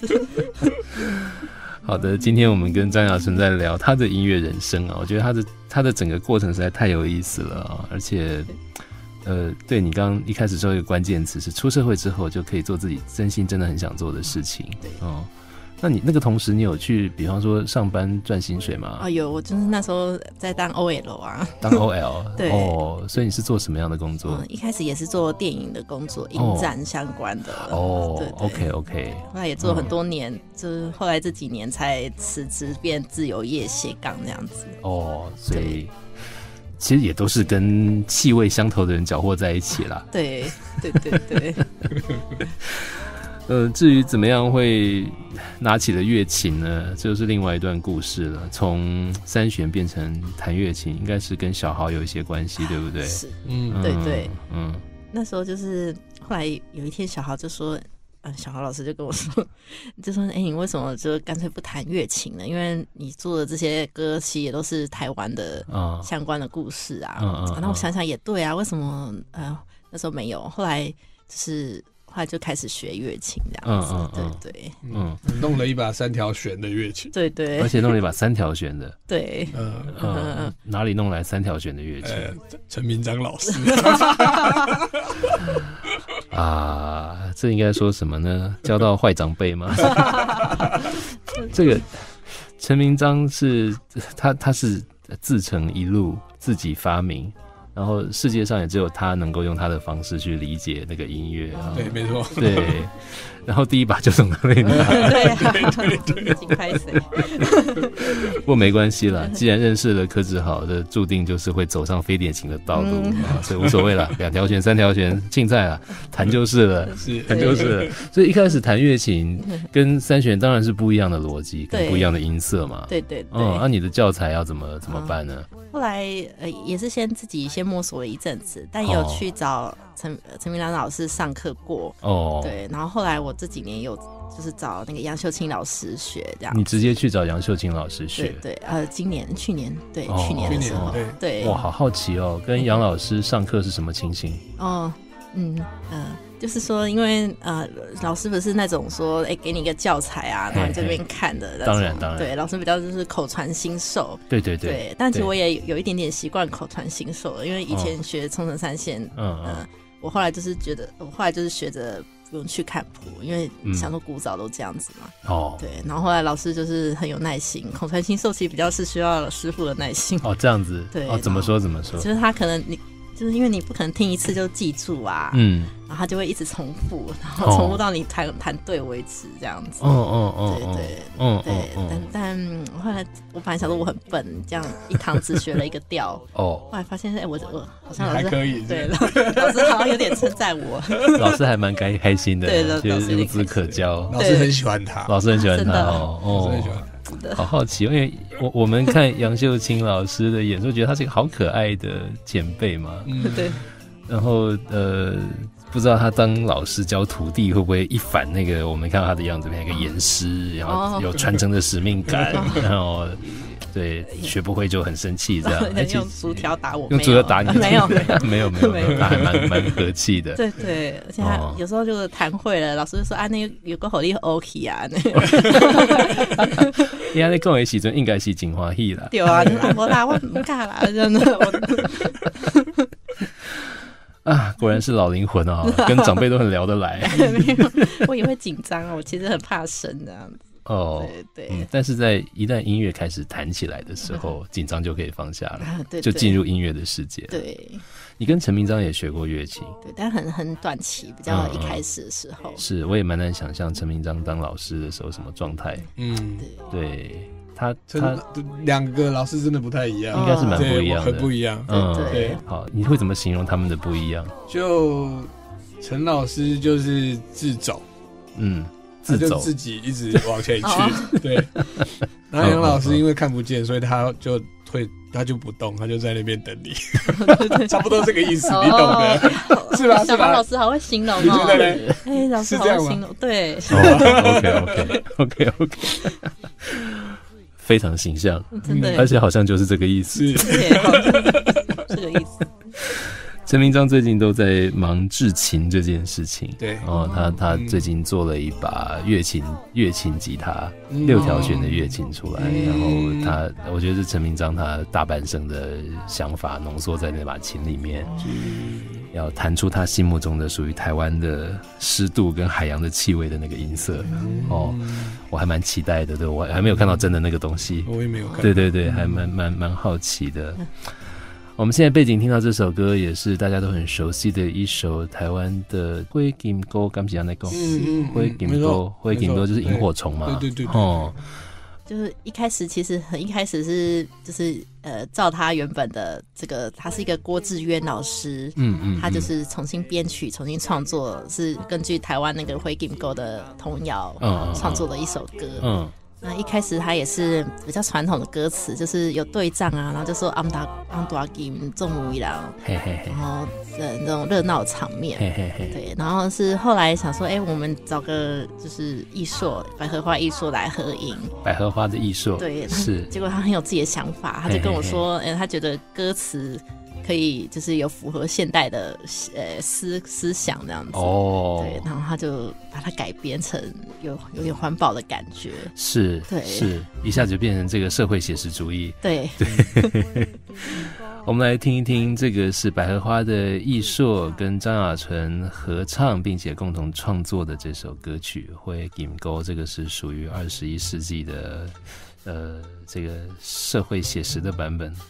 好的，今天我们跟张雅纯在聊他的音乐人生啊，我觉得他的他的整个过程实在太有意思了啊，而且。呃，对，你刚刚一开始说一个关键词是出社会之后就可以做自己真心真的很想做的事情。对，哦，那你那个同时你有去比方说上班赚薪水吗？ 啊，有，我就是那时候在当 O L 啊， 当 O L 对哦，所以你是做什么样的工作？ 嗯，一开始也是做电影的工作，影展相关的。 哦，对对 ，OK OK， 后来也做很多年，嗯、就是后来这几年才辞职变自由业斜杠这样子。 哦，所以。其实也都是跟气味相投的人搅和在一起啦。 对对对对。 呃，至于怎么样会拿起了乐琴呢？这就是另外一段故事了。从三弦变成弹乐琴，应该是跟小豪有一些关系，对不对？ 是，嗯，对对，嗯。那时候就是后来有一天，小豪就说。呃，小豪老师就跟我说，就说：“哎、欸，你为什么就干脆不弹乐琴呢？因为你做的这些歌其实也都是台湾的相关的故事啊。嗯”那、嗯嗯、我想想也对啊，为什么呃那时候没有？后来就是后来就开始学乐琴这样子，嗯嗯、对对， 嗯，弄了一把三条弦的乐器， 对对， 而且弄了一把三条弦的， 对， 嗯嗯嗯，哪里弄来三条弦的乐器？呃、 陈明章老师。 啊，这应该说什么呢？教到坏长辈吗？这个陈明章是他，他是自成一路，自己发明，然后世界上也只有他能够用他的方式去理解那个音乐啊。 对，没错。 对，然后第一把就从那里拿。 对啊，对对，请拍谁？ 不过没关系啦，既然认识了柯志豪的，注定就是会走上非典型的道路、嗯、啊，所以无所谓了，两条弦、三条弦，竞赛了，弹就是了，是弹就是了。所以一开始弹乐琴跟三弦当然是不一样的逻辑，跟不一样的音色嘛。 对对对。 嗯，那、啊、你的教材要怎么怎么办呢？ 嗯、后来呃也是先自己先摸索了一阵子，但也有去找陈陈明章老师上课过。哦。对，然后后来我这几年有。就是找那个杨秀清老师学这样， 你直接去找杨秀清老师学？ 对对，呃，今年、去年，对，哦、去年的时候，对， 哇，好好奇哦，跟杨老师上课是什么情形？ 哦，嗯呃，就是说，因为呃，老师不是那种说，哎、欸，给你一个教材啊，然后你这边看的那种， 当然当然， 对，老师比较就是口传心授， 对对对， 对，但其实我也有一点点习惯口传心授了，因为以前学冲绳三线，嗯嗯、呃，我后来就是觉得，我后来就是学着。不用去看谱，因为想说古早都这样子嘛。哦、嗯，对，然后后来老师就是很有耐心，口传心授其实比较是需要师傅的耐心。 哦，这样子。 对， 哦，怎么说怎么说？ 就是他可能你。就是因为你不可能听一次就记住啊，嗯，然后他就会一直重复，然后重复到你弹弹对为止，这样子。哦哦哦，对对，嗯对，但但后来我本来想说我很笨，这样一堂只学了一个调，哦，后来发现哎、欸、我我好像老师还可以， 对，老师好像有点称赞我， 老师还蛮开开心的， 对， 就是孺子可教， 老师很喜欢他， 老师很喜欢他哦， 老师很喜欢他。 好好奇，因为我我们看杨秀清老师的演出，觉得他是一个好可爱的前辈嘛。 嗯，对。 然后呃，不知道他当老师教徒弟会不会一反那个我们看到他的样子，变成一个严师，然后有传承的使命感，哦、然后对学不会就很生气这样。 用竹条打我， 用竹条打你？ 没有没有没有没有，他还蛮蛮和气的。 对对，而且他有时候就是弹会了，老师就说啊，那有个好厉害 OK 啊。 因为那跟我一起就应该是真欢喜啦。 对啊，我啦，我唔敢啦，真的。 啊，果然是老灵魂啊，跟长辈都很聊得来。 没有，我也会紧张啊，我其实很怕生这样子。 哦，对对、嗯，但是在一旦音乐开始弹起来的时候，紧张就可以放下了，啊、对对就进入音乐的世界。对，你跟陈明章也学过乐器， 对，但很很短期，比较一开始的时候。 嗯、是，我也蛮难想象陈明章当老师的时候什么状态。嗯，对，对他他两个老师真的不太一样， 应该是蛮不一样的， 很不一样。 嗯，对。好，你会怎么形容他们的不一样？ 就陈老师就是自走，嗯。他就自己一直往前去，对。然后杨老师因为看不见，所以他就会他就不动，他就在那边等你，差不多这个意思，你懂的，是吧？ 小芳老师好会形容哦， 你觉得嘞？ 哎，老师好会形容，对。 OK OK OK OK， 非常形象， 真的， 而且好像就是这个意思， 是，这个意思。 陈明章最近都在忙制琴这件事情， 对， 然后他他最近做了一把乐琴乐琴吉他，嗯、六条弦的乐琴出来，嗯、然后他我觉得是陈明章他大半生的想法浓缩在那把琴里面，嗯、要弹出他心目中的属于台湾的湿度跟海洋的气味的那个音色，嗯、哦，我还蛮期待的，对，我还没有看到真的那个东西， 我也没有看， 对对对，还蛮蛮蛮好奇的。我们现在背景听到这首歌，也是大家都很熟悉的一首台湾的火金钩，刚才那个火金钩，火金钩就是萤火虫嘛， 对对对对，哦， 就是一开始其实很一开始是就是呃，照他原本的这个，他是一个郭志渊老师，嗯嗯，他就是重新编曲、重新创作，是根据台湾那个火金钩的童谣创作的一首歌，嗯。那一开始他也是比较传统的歌词，就是有对仗啊，然后就说安达安达金众母一郎，然后呃那种热闹场面，嘿嘿嘿对，然后是后来想说，哎、欸，我们找个就是艺硕百合花艺硕来合音， 百合花的艺硕， 对， 是， 结果他很有自己的想法，他就跟我说，哎、欸，他觉得歌词可以就是有符合现代的呃思思想这样子哦，对，然后他就把它改编成有有点环保的感觉， 是，对，是一下子就变成这个社会写实主义， 对对。我们来听一听，这个是百合花的艺硕跟张雅纯合唱并且共同创作的这首歌曲《火金钩》，这个是属于二十一世纪的呃这个社会写实的版本。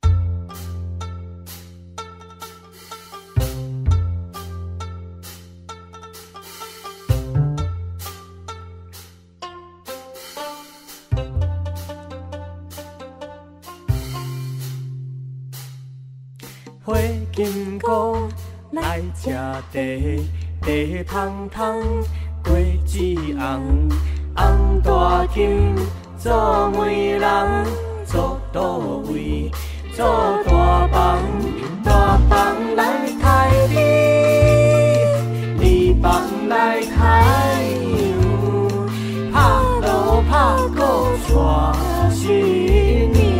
火金钩来吃茶，茶香香，果子红，红大金做媒人，做倒位，做大房，大房来抬你，二房来抬娘，拍锣拍鼓娶新娘。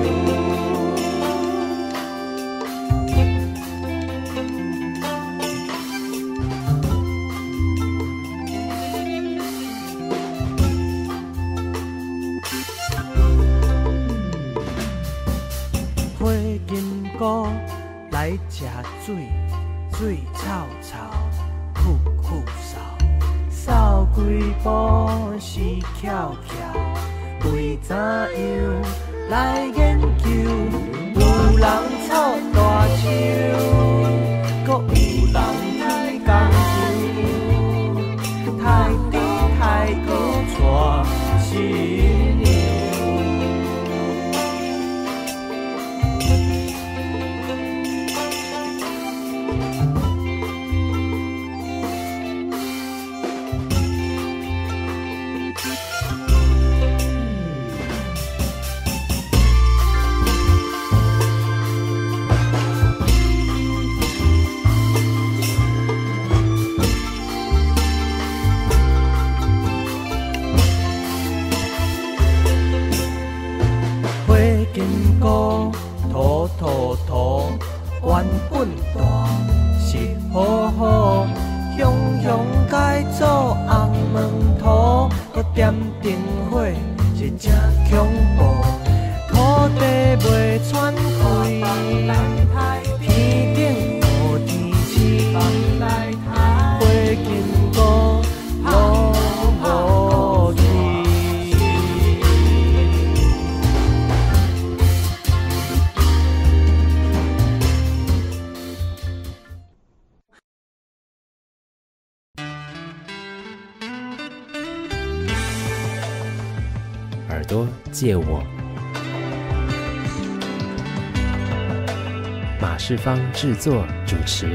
来吃水，水臭臭，酷酷扫，扫几步是翘翘，为怎样来研究？有人操大树，搁有人抬工球，抬猪抬狗娶新娘。土土土，原本大是好好，雄雄改做红门土，搁点灯火是真恐怖，土地袂喘开，天顶无天星，火金钩落无去。 朵借我。马世芳制作主持。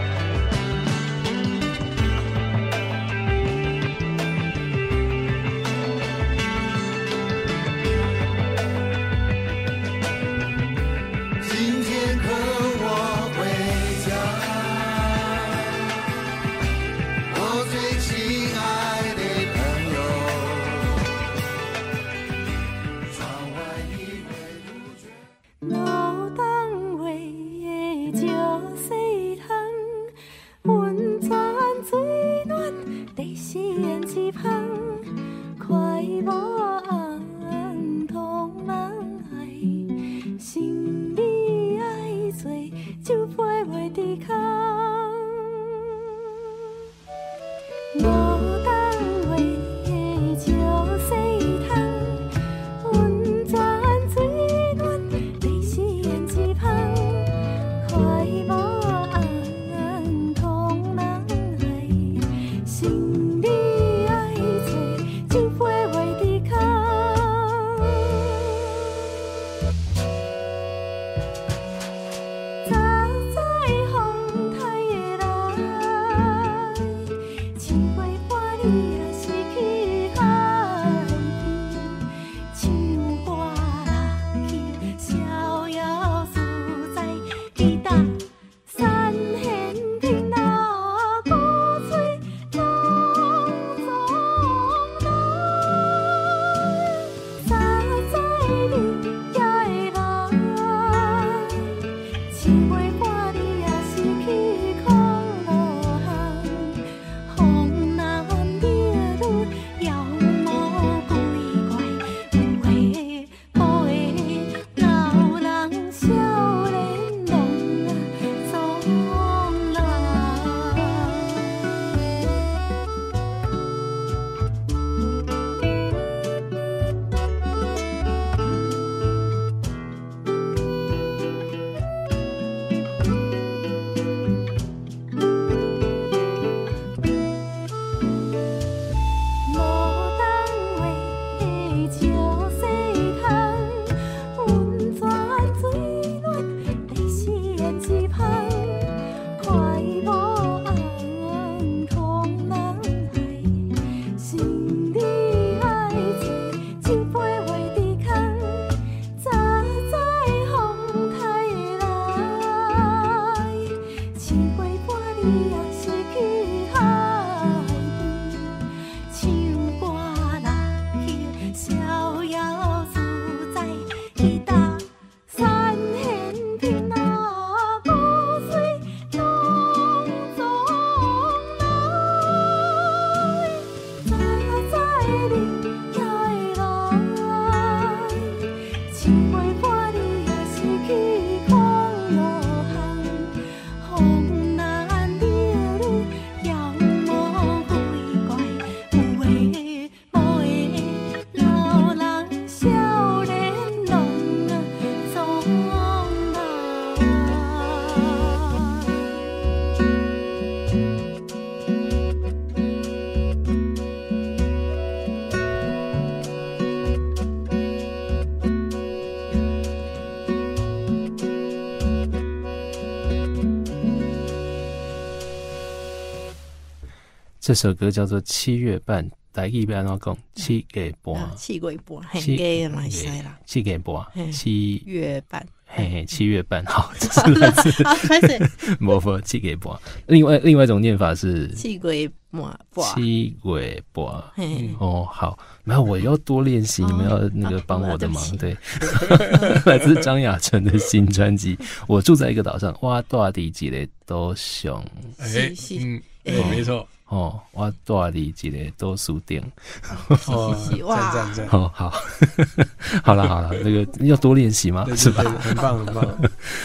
这首歌叫做《七月半》，台语要安怎讲？七月半， 七月半，很假嘛，是啦。 七月半，七月半， 嘿嘿，七月半，好，这是来自开始， 没错，七月半。另外另外一种念法是七月半， 七月半。哦，好，没有，我要多练习，你们要那个帮我的忙，对。来自张雅纯的新专辑《我住在一个岛上》，我住在一个岛上， 哎，嗯，没错。 哦，我住在一个倒数店。 哦，赞赞赞！ 哦，好，好啦好啦，这个要多练习嘛，是吧？ 很棒很棒。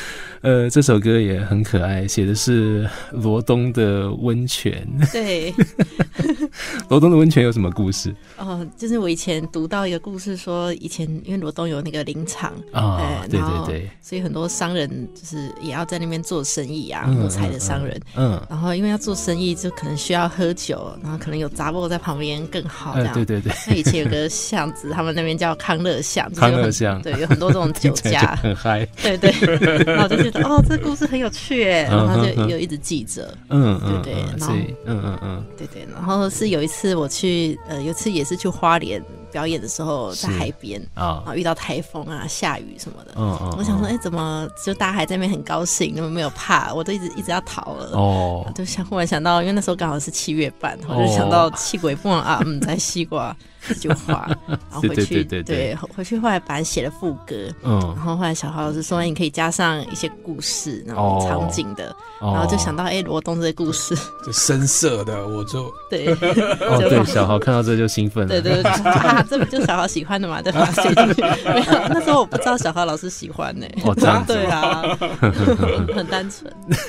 呃，这首歌也很可爱，写的是罗东的温泉。 对， 罗东的温泉有什么故事？ 哦，就是我以前读到一个故事说，以前因为罗东有那个林场啊、哦，对对对， 所以很多商人就是也要在那边做生意啊，木材的商人， 嗯， 然后因为要做生意，就可能需要喝酒，然后可能有杂货在旁边更好，这样、 呃，对对对。 那以前有个巷子，他们那边叫康乐巷， 康乐巷， 对，有很多这种酒家， 很嗨， 对对。然后我就觉得哦，这故事很有趣哎，然后就有一直记着， 嗯嗯，对对，然后嗯嗯嗯， 对对，然后是有一次我去，呃，有一次也是去花莲表演的时候，在海边啊，然后遇到台风啊、下雨什么的，嗯嗯，我想说，哎，怎么就大家还在那边很高兴，那么没有怕，我都一直一直要逃了，哦，就想忽然想到，因为那时候刚好是七月半，我就想到气鬼不能啊，嗯，在西瓜。就画，然后回去对, 对, 对, 对, 对回去后来把它写了副歌，嗯，然后后来小豪老师说你可以加上一些故事，然后场景的，哦、然后就想到哎罗东这个故事， 就深色的，我就对， 哦对，小豪看到这就兴奋了， 对对对，啊，这不就小豪喜欢的嘛，对吧？写进去没有，那时候我不知道小豪老师喜欢呢、欸， 哦这样子， 对啊，很单纯。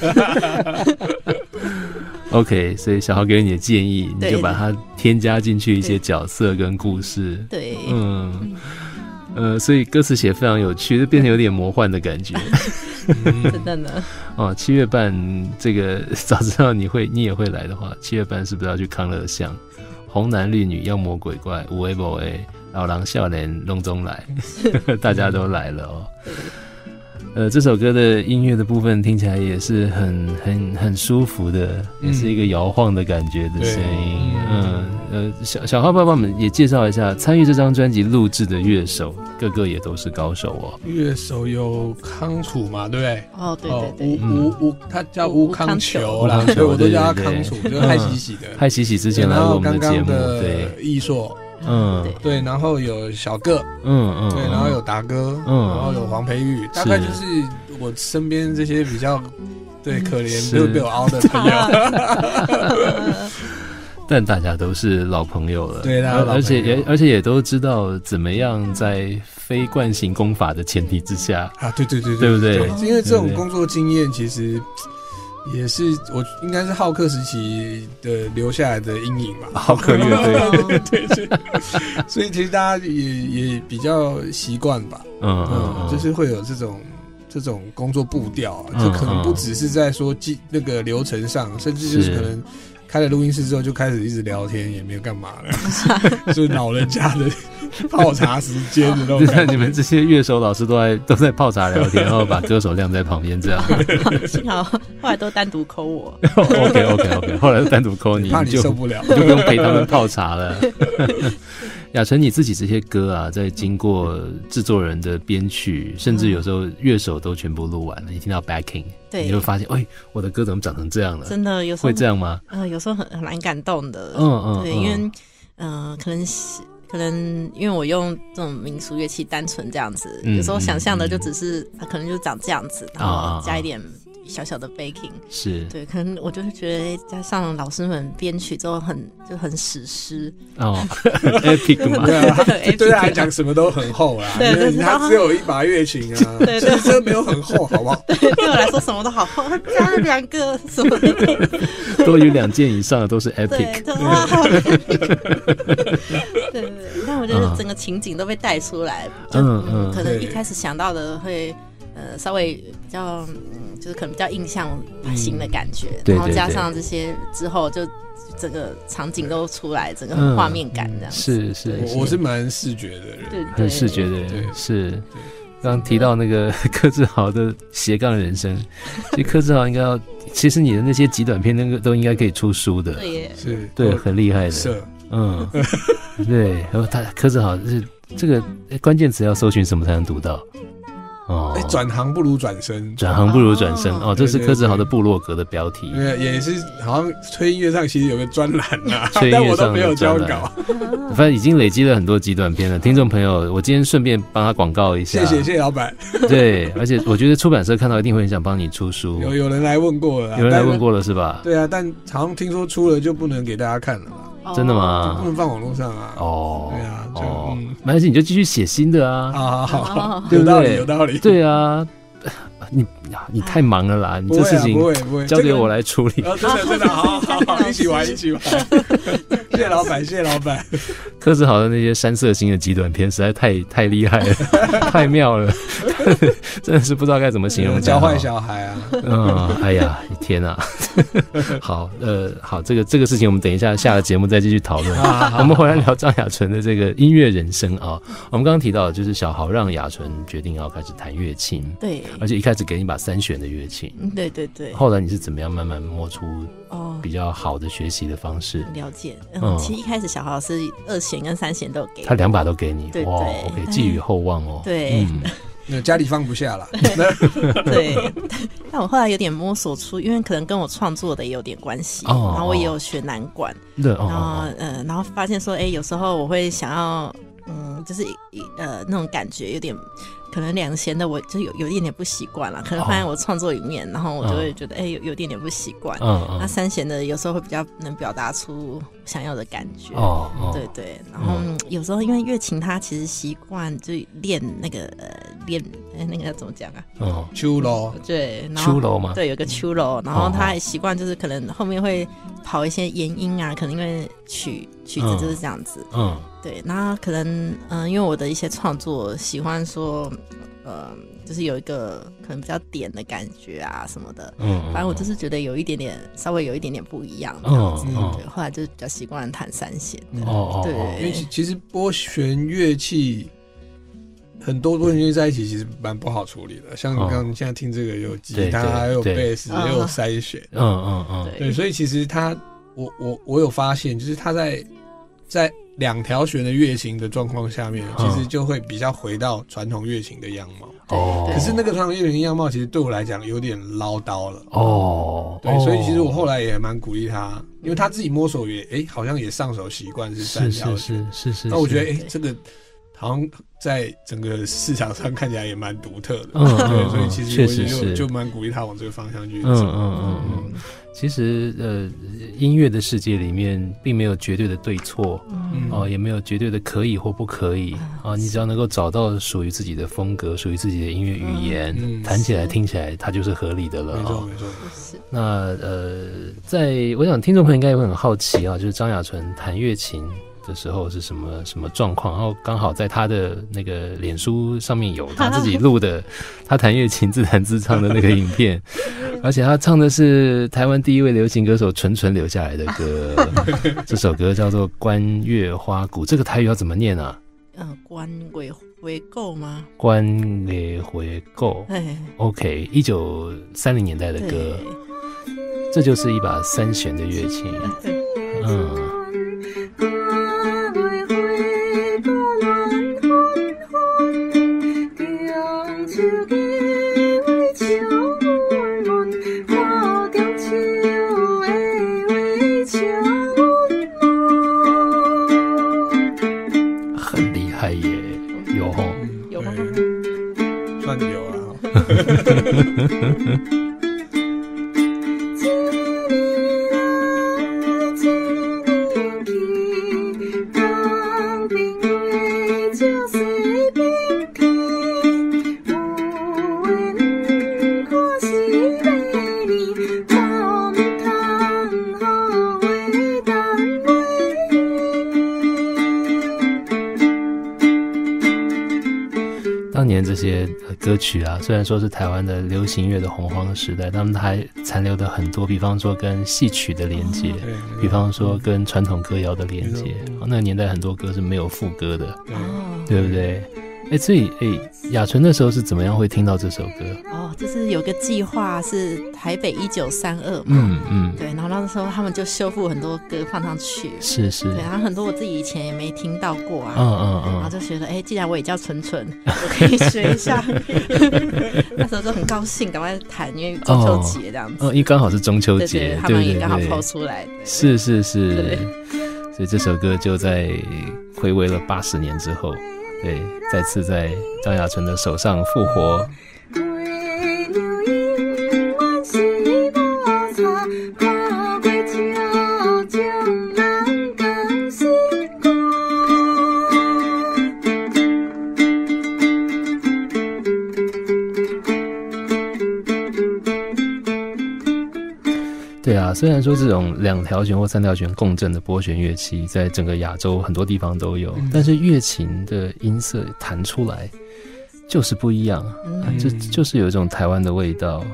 OK， 所以小豪给了你的建议，你就把它添加进去一些角色跟故事。 对， 嗯，呃，所以歌词写非常有趣，就变成有点魔幻的感觉。 真的呢。 哦，七月半这个早知道你会你也会来的话，七月半是不是要去康乐巷？红男绿女妖魔鬼怪，有的没的，老人少年拢总来，大家都来了哦。呃，这首歌的音乐的部分听起来也是很很很舒服的，也是一个摇晃的感觉的声音。嗯，呃，小小花爸爸们也介绍一下参与这张专辑录制的乐手，个个也都是高手哦。 乐手有康楚嘛，对不对？ 哦，对对对， 吴吴吴，他叫吴康球啦，所以我都叫他康楚，就是害喜喜的。 害喜喜之前来过我们的节目，对， 艺硕。 嗯， 对，然后有小个， 嗯嗯， 对，然后有达哥，嗯，然后有黄培玉，大概就是我身边这些比较对可怜就被我凹的朋友， 但大家都是老朋友了， 对， 而且也而且也都知道怎么样在非惯行功法的前提之下啊，对对对对不对？ 因为这种工作经验其实。也是我应该是浩克时期的留下来的阴影吧， 浩克乐队， 对对对，所以其实大家也也比较习惯吧，嗯嗯，嗯就是会有这种这种工作步调、啊，这、嗯、可能不只是在说记那个流程上，甚至就是可能开了录音室之后就开始一直聊天，也没有干嘛了，就是老人家的泡茶时间的那种感觉。 你们这些乐手老师都在都在泡茶聊天，然后把歌手晾在旁边这样。 幸好后来都单独 call 我。 OK OK OK， 后来都单独 call 你， 怕你受不了， 你就不用陪他们泡茶了。雅晨，你自己这些歌啊，在经过制作人的编曲，甚至有时候乐手都全部录完了，你听到 backing， 对，你就发现，哎，我的歌怎么长成这样了？ 真的有时候会这样吗？ 呃，有时候很很蛮感动的。 嗯嗯， 对，因为嗯、呃，可能可能因为我用这种民俗乐器单纯这样子，嗯、有时候想象的就只是、嗯啊、可能就长这样子，然后加一点。小小的 baking 是对，可能我就是觉得加上老师们编曲之后很就很史诗哦，epic 嘛， 对啊，对他来讲什么都很厚啦， 对对， 他只有一把乐琴啊，对对，这没有很厚，好不好？ 对，对我来说什么都好厚，加了两个什么多于两件以上的都是 epic， 对，哇，好 epic， 对对对，但我觉得整个情景都被带出来，嗯嗯，可能一开始想到的会。呃，稍微比较，嗯，就是可能比较印象型的感觉，嗯、然后加上这些之后，就整个场景都出来，整个画面感这样子。 嗯、是是， 我我是蛮视觉的人， 对， 很视觉的人，对是。刚刚提到那个柯志豪的斜杠人生，其实柯志豪应该要，其实你的那些极短片那个都应该可以出书的， 对耶， 是， 对，很厉害的， 是， 嗯，对，然后他柯志豪是这个关键词要搜寻什么才能读到？ 哦，哎，转行不如转身， 转行不如转身哦，这是柯志豪的部落格的标题。 对，也是好像吹音乐上其实有个专栏啊，但我都没有交稿。 反正已经累积了很多极短篇了，听众朋友，我今天顺便帮他广告一下， 谢谢谢谢老板。 对，而且我觉得出版社看到一定会很想帮你出书。 有有人来问过了， 有人来问过了是吧？ 对啊，但好像听说出了就不能给大家看了吧？ 真的吗？ 不能放网络上啊。 哦， 对啊，就哦，没关系，你就继续写新的啊。 好好好， 对不对？ 有道理， 对啊。 你你太忙了啦，你这事情交给我来处理。 这个、真的真的，好好好，一起玩一起玩。谢谢老板，谢谢老板。 柯志豪的那些山色星的极短片实在太太厉害了，太妙了，真的是不知道该怎么形容。 教坏小孩啊！ 嗯，哎呀，天啊！好，呃，好，这个这个事情我们等一下下了节目再继续讨论。我们回来聊张雅纯的这个音乐人生啊。我们刚刚提到，就是小豪让雅纯决定要开始弹乐器， 对， 而且一开始给你把三弦的乐器， 对对对。 后来你是怎么样慢慢摸出比较好的学习的方式？ 哦、了解，嗯，嗯其实一开始小豪是二弦跟三弦都有给我， 他两把都给你， 对对， 哇 ，OK， 寄予厚望哦。 对。嗯那家里放不下了， 对。但我后来有点摸索出，因为可能跟我创作的也有点关系，哦、然后我也有学南管， 对， 然后呃，然后发现说，哎、欸，有时候我会想要，嗯，就是呃那种感觉有点。可能两弦的我就有有一点点不习惯了，可能放在我创作里面， oh. 然后我就会觉得哎、欸、有有点点不习惯。嗯嗯。那三弦的有时候会比较能表达出想要的感觉。哦哦。对对，然后、嗯、有时候因为乐琴它其实习惯就练那个呃练那个怎么讲啊？ 哦， 秋楼。 对， 秋楼嘛。 对，有个秋楼，然后他也习惯就是可能后面会跑一些延音啊，可能因为曲曲子就是这样子。嗯。嗯对，那可能嗯、呃，因为我的一些创作喜欢说，呃，就是有一个可能比较点的感觉啊什么的，嗯，反正我就是觉得有一点点，稍微有一点点不一样这样子，嗯、对，后来就比较习惯弹三弦的，哦对， 因为其实拨弦乐器很多拨弦乐器在一起其实蛮不好处理的，像你刚刚现在听这个有吉他，还有贝斯，也有三弦，嗯嗯嗯，对，所以其实它，我我我有发现，就是它在在。两条弦的乐琴的状况下面，其实就会比较回到传统乐琴的样貌。哦，可是那个传统乐琴样貌，其实对我来讲有点唠叨了。哦，对，所以其实我后来也蛮鼓励他，因为他自己摸索也，哎、欸，好像也上手习惯是三条弦， 是是是是。 那我觉得，哎、欸，这个好像在整个市场上看起来也蛮独特的。 嗯， 对，所以其实我也就就蛮鼓励他往这个方向去走。 嗯嗯嗯嗯。其实呃，音乐的世界里面并没有绝对的对错，嗯、哦，也没有绝对的可以或不可以啊、哦。你只要能够找到属于自己的风格，属于自己的音乐语言，嗯、弹起来听起来它就是合理的了。 没错没错。 那呃，在我想听众朋友应该也会很好奇啊，就是张雅纯弹乐琴的时候是什么什么状况，然后刚好在他的那个脸书上面有他自己录的他弹乐琴自弹自唱的那个影片，而且他唱的是台湾第一位流行歌手纯纯留下来的歌，这首歌叫做《观月花鼓》，这个台语要怎么念啊？ 嗯，观月回购吗？ 观月回购 ，OK， 一九三零年代的歌，这就是一把三弦的乐器，嗯。很厉害耶，有吼， 有吗？ 算有啊。 当年这些歌曲啊，虽然说是台湾的流行乐的洪荒时代，他们还残留的很多，比方说跟戏曲的连接，哦、比方说跟传统歌谣的连接。哦、那个年代很多歌是没有副歌的，哦、对不对？哎，所以哎，雅纯那时候是怎么样会听到这首歌？ 哦，就是有个计划是台北一九三二嘛， 嗯嗯， 对，然后那时候他们就修复很多歌放上去， 是是， 对，然后很多我自己以前也没听到过啊， 嗯嗯嗯， 然后就觉得，哎，既然我也叫纯纯，我可以学一下，那时候就很高兴，赶快弹，因为中秋节这样子， 哦，因为刚好是中秋节， 对对，他们也刚好抛出来， 是是是，所以这首歌就在回味了八十年之后。对，再次在张雅纯的手上复活。 对啊，虽然说这种两条弦或三条弦共振的拨弦乐器在整个亚洲很多地方都有，嗯、但是乐琴的音色弹出来就是不一样，嗯啊、就就是有一种台湾的味道。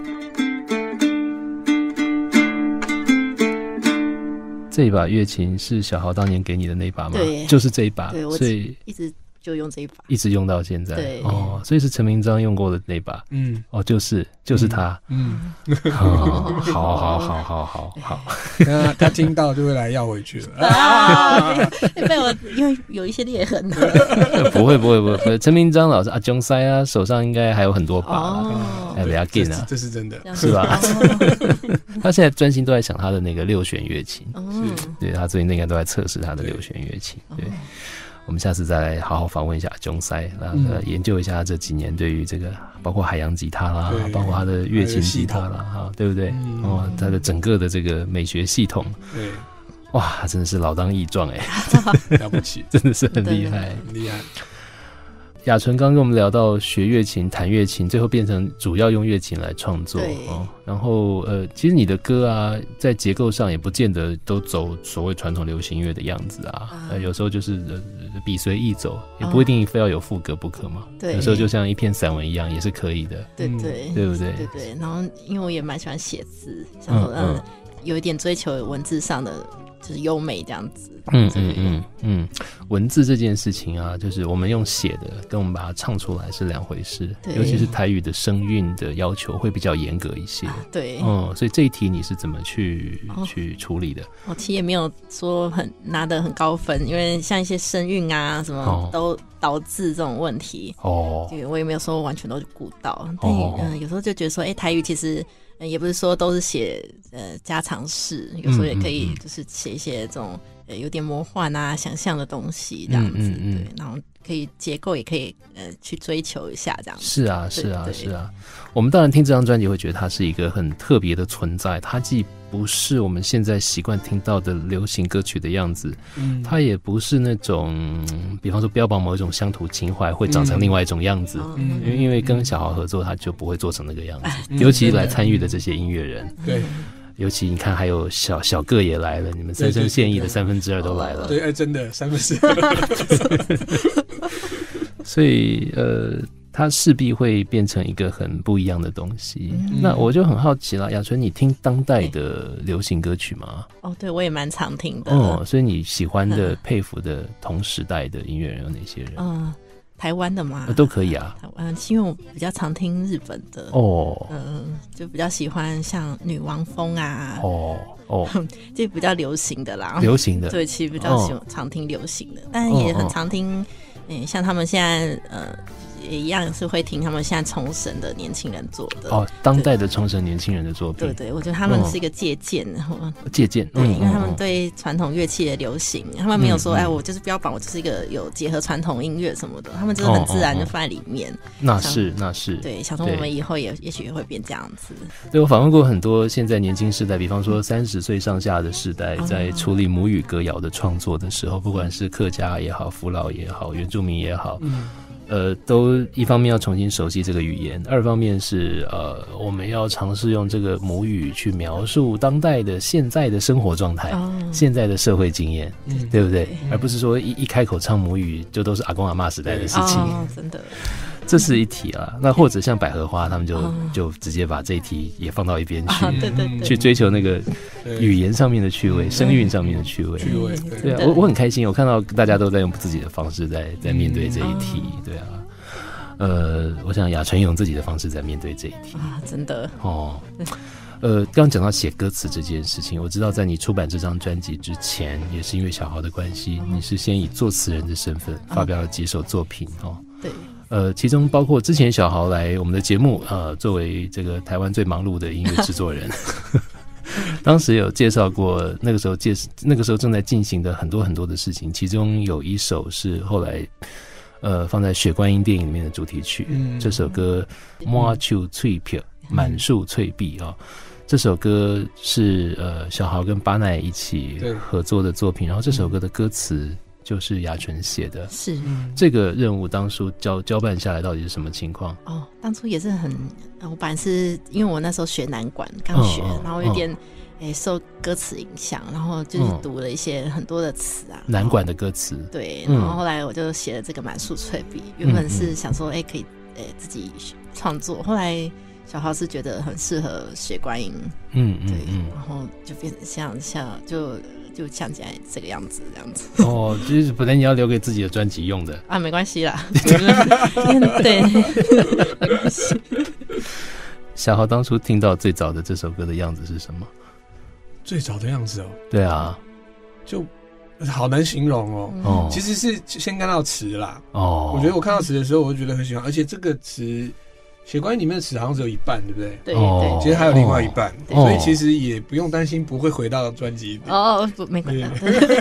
这一把乐琴是小豪当年给你的那一把吗？ 对， 就是这一把， 对， 所以一直就用这一把， 一直用到现在。 对， 哦，所以是陈明章用过的那把。嗯，哦，就是就是他。嗯，哦、好好好好好好， 那他听到就会来要回去了。啊， 被我因为有一些裂痕。 不会不会不会，陈明章老师啊，中塞啊，手上应该还有很多把啦。哦，哎，不要紧啊， 这是真的， 是吧？他现在专心都在想他的那个六弦乐琴。嗯，对，他最近应该都在测试他的六弦乐琴。对。我们下次再来好好访问一下中塞，然后、嗯、研究一下这几年对于这个包括海洋吉他啦，包括他的乐琴吉他啦，哈，对不对？嗯、哦，他的整个的这个美学系统，对，哇，真的是老当益壮哎， 了不起， 真的是很厉害， 很厉害。 雅纯刚跟我们聊到学乐琴、弹乐琴，最后变成主要用乐琴来创作哦。然后呃，其实你的歌啊，在结构上也不见得都走所谓传统流行乐的样子啊，嗯、呃，有时候就是呃笔随意走，也不一定非要有副歌不可嘛。对、哦，有时候就像一篇散文一样，也是可以的。 对对， 对不对？ 对对。然后因为我也蛮喜欢写字，想说嗯，有一点追求文字上的。就是优美这样子， 嗯嗯嗯嗯，文字这件事情啊，就是我们用写的跟我们把它唱出来是两回事，尤其是台语的声韵的要求会比较严格一些，啊、 对， 嗯，所以这一题你是怎么去、哦、去处理的？ 我其实也没有说很拿得很高分，因为像一些声韵啊什么、哦、都导致这种问题，哦，对我也没有说完全都顾到，但、哦、嗯，有时候就觉得说，哎、欸，台语其实。也不是说都是写呃家常事，有时候也可以就是写一些这种呃有点魔幻啊想象的东西这样子，嗯嗯嗯对，然后可以结构也可以呃去追求一下这样子。 是啊是啊是啊，我们当然听这张专辑会觉得它是一个很特别的存在，它既不是我们现在习惯听到的流行歌曲的样子，嗯，它也不是那种比方说标榜某一种乡土情怀会长成另外一种样子，嗯，因为因为跟小豪合作他就不会做成那个样子，嗯、尤其来参与的这些音乐人，对。尤其你看，还有小小个也来了，你们三生现役的三分之二都来了。 对，哎，真的三分之二。 所以，呃，它势必会变成一个很不一样的东西。嗯、那我就很好奇了，雅纯，你听当代的流行歌曲吗？ 哦，对，我也蛮常听的。 哦，所以你喜欢的、佩服的同时代的音乐人有哪些人？ 嗯。台湾的嘛、 呃、都可以啊， 台湾因为我比较常听日本的哦，嗯、呃，就比较喜欢像女王风啊，哦哦，就比较流行的啦， 流行的， 对，其实比较喜欢、哦、常听流行的，但也很常听，嗯、哦，像他们现在呃。也一样是会听他们现在冲绳的年轻人做的哦，当代的冲绳年轻人的作品。 对对，我觉得他们是一个借鉴，哦、 借鉴， 对，因为他们对传统乐器的流行，他们没有说、嗯、哎，我就是标榜我就是一个有结合传统音乐什么的，他们就是很自然就放在里面。哦哦哦那是那是，对，想说我们以后也也许也会变这样子。 对，我访问过很多现在年轻世代，比方说三十岁上下的世代，在处理母语歌谣的创作的时候，不管是客家也好，福佬也好，原住民也好。嗯呃，都一方面要重新熟悉这个语言，二方面是呃，我们要尝试用这个母语去描述当代的现在的生活状态，哦、现在的社会经验，嗯、对不对？嗯、而不是说一一开口唱母语就都是阿公阿嬷时代的事情， 哦、真的。 这是一题啊，那或者像百合花，他们就、哦、就直接把这一题也放到一边去， 啊、对对对， 去追求那个语言上面的趣味、声韵上面的趣味。趣味，对啊，我我很开心，我看到大家都在用自己的方式在在面对这一题，嗯、对啊。呃，我想雅纯用自己的方式在面对这一题啊，真的哦。呃，刚刚讲到写歌词这件事情，我知道在你出版这张专辑之前，也是因为小豪的关系，嗯、你是先以作词人的身份发表了几首作品哦。 对。 呃，其中包括之前小豪来我们的节目，呃，作为这个台湾最忙碌的音乐制作人，当时有介绍过那个时候介那个时候正在进行的很多很多的事情，其中有一首是后来呃放在《雪观音》电影里面的主题曲，嗯、这首歌《满树翠碧》满树翠碧啊。这首歌是呃小豪跟巴奈一起合作的作品，然后这首歌的歌词就是雅纯写的。 是， 这个任务当初交交办下来到底是什么情况？ 哦，当初也是很，我本来是因为我那时候学南管刚学，嗯嗯、然后有点。嗯欸、受歌词影响，然后就是读了一些很多的词啊， 南管的歌词。 对，然后后来我就写了这个满树翠笔，嗯、原本是想说，哎、欸，可以，哎、欸，自己创作。后来小豪是觉得很适合学观音，嗯嗯，对，然后就变成像像就就像现在这个样子，这样子。 哦，就是本来你要留给自己的专辑用的啊，没关系啦，对，没关系。 小豪当初听到最早的这首歌的样子是什么？ 最早的样子哦， 对啊， 就好难形容哦。哦，其实是先看到词啦。哦，我觉得我看到词的时候，我就觉得很喜欢，而且这个词写观音里面的词好像只有一半，对不对？ 对对， 其实还有另外一半，哦、所以其实也不用担心不会回到专辑。 哦，不，没关系。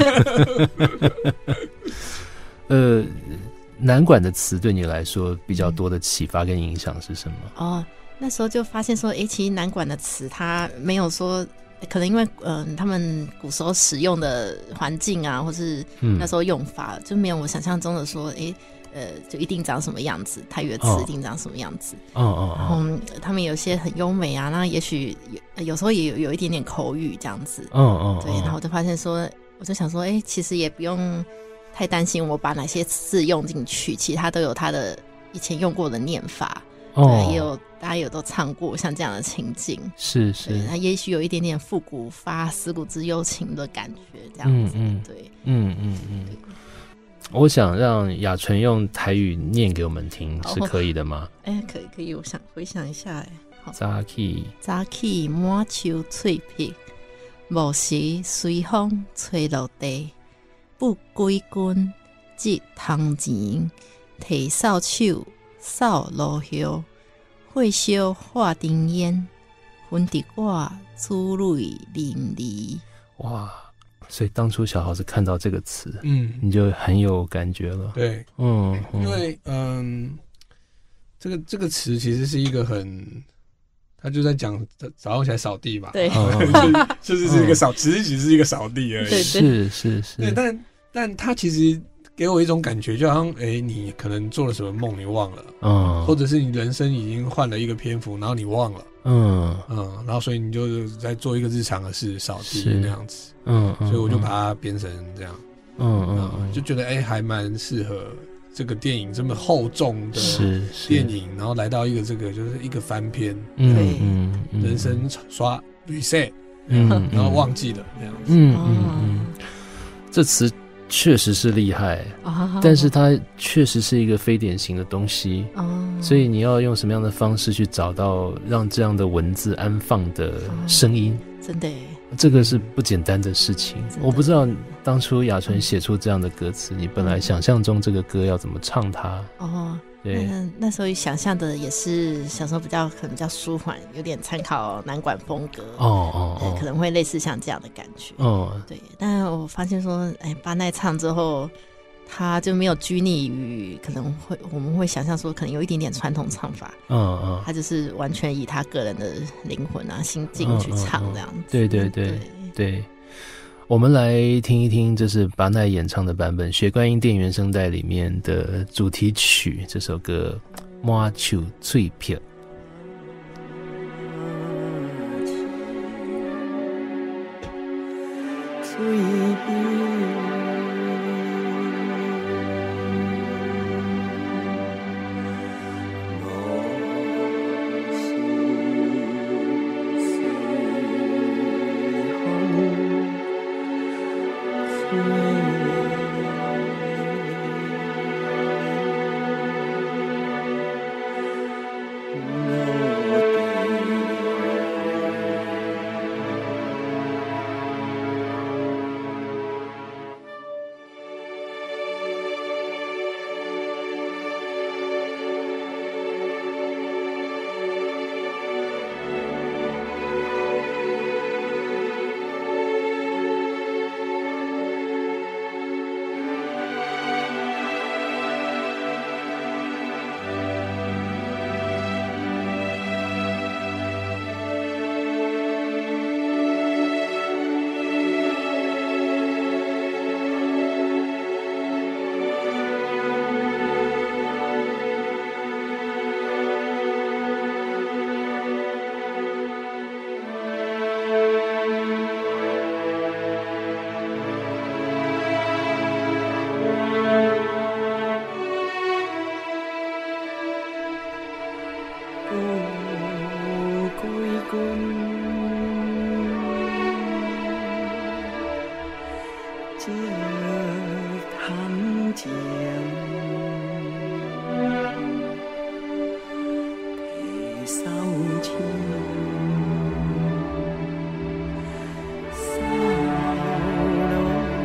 呃，南管的词对你来说比较多的启发跟影响是什么？ 哦，那时候就发现说，哎，其实南管的词它没有说。可能因为嗯、呃，他们古时候使用的环境啊，或是那时候用法，嗯、就没有我想象中的说，哎，呃，就一定长什么样子，台语的词一定长什么样子。哦哦。然后他们有些很优美啊，那也许有有时候也有有一点点口语这样子。哦哦。对，然后我就发现说，我就想说，哎，其实也不用太担心我把哪些字用进去，其实它都有它的以前用过的念法。对，也有大家有都唱过像这样的情境， 是是， 它也许有一点点复古发思古之幽情的感觉，这样子，嗯嗯，对， 嗯嗯嗯。我想让雅纯用台语念给我们听，是可以的吗？ 哎、欸，可以可以，我想回想一下，哎， 早起早起满树翠碧，无时随风吹落地，不归君即汤钱，提扫帚。扫路后，火烧化丁烟，熏得我珠泪淋漓。 哇！所以当初小豪是看到这个词，嗯，你就很有感觉了。 对，嗯，因为嗯，这个这个词其实是一个很，他就在讲早上起来扫地嘛， 对， 就就是是一个扫，其实只是一个扫地而已， 对是是是， 对，但但他其实。给我一种感觉，就好像哎、欸，你可能做了什么梦，你忘了，嗯，或者是你人生已经换了一个篇幅，然后你忘了，嗯嗯，然后所以你就在做一个日常的事，扫地那样子，嗯，所以我就把它编成这样，嗯嗯, 嗯，就觉得哎、欸，还蛮适合这个电影这么厚重的电影，然后来到一个这个就是一个翻篇，嗯嗯，人生刷绿色，嗯，然后忘记了那样子， 嗯嗯嗯，这词。确实是厉害，哦、但是它确实是一个非典型的东西，哦、所以你要用什么样的方式去找到让这样的文字安放的声音？ 哦、真的耶， 这个是不简单的事情。我不知道当初雅纯写出这样的歌词，你本来想象中这个歌要怎么唱它？哦。对， 那那时候想象的也是想说比较可能比较舒缓，有点参考南管风格哦哦哦，可能会类似像这样的感觉哦。对，但我发现说，哎，巴奈唱之后，他就没有拘泥于可能会我们会想象说可能有一点点传统唱法，嗯嗯，他就是完全以他个人的灵魂啊心境去唱这样子。 对对对 对, 对。我们来听一听，这是巴奈演唱的版本，《雪观音》电原声带里面的主题曲，这首歌《满树翠碧》。 情，提扫清，扫落，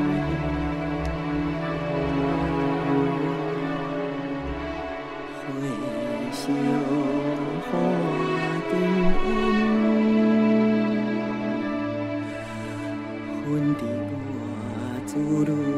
回首花灯烟，分伫我自路。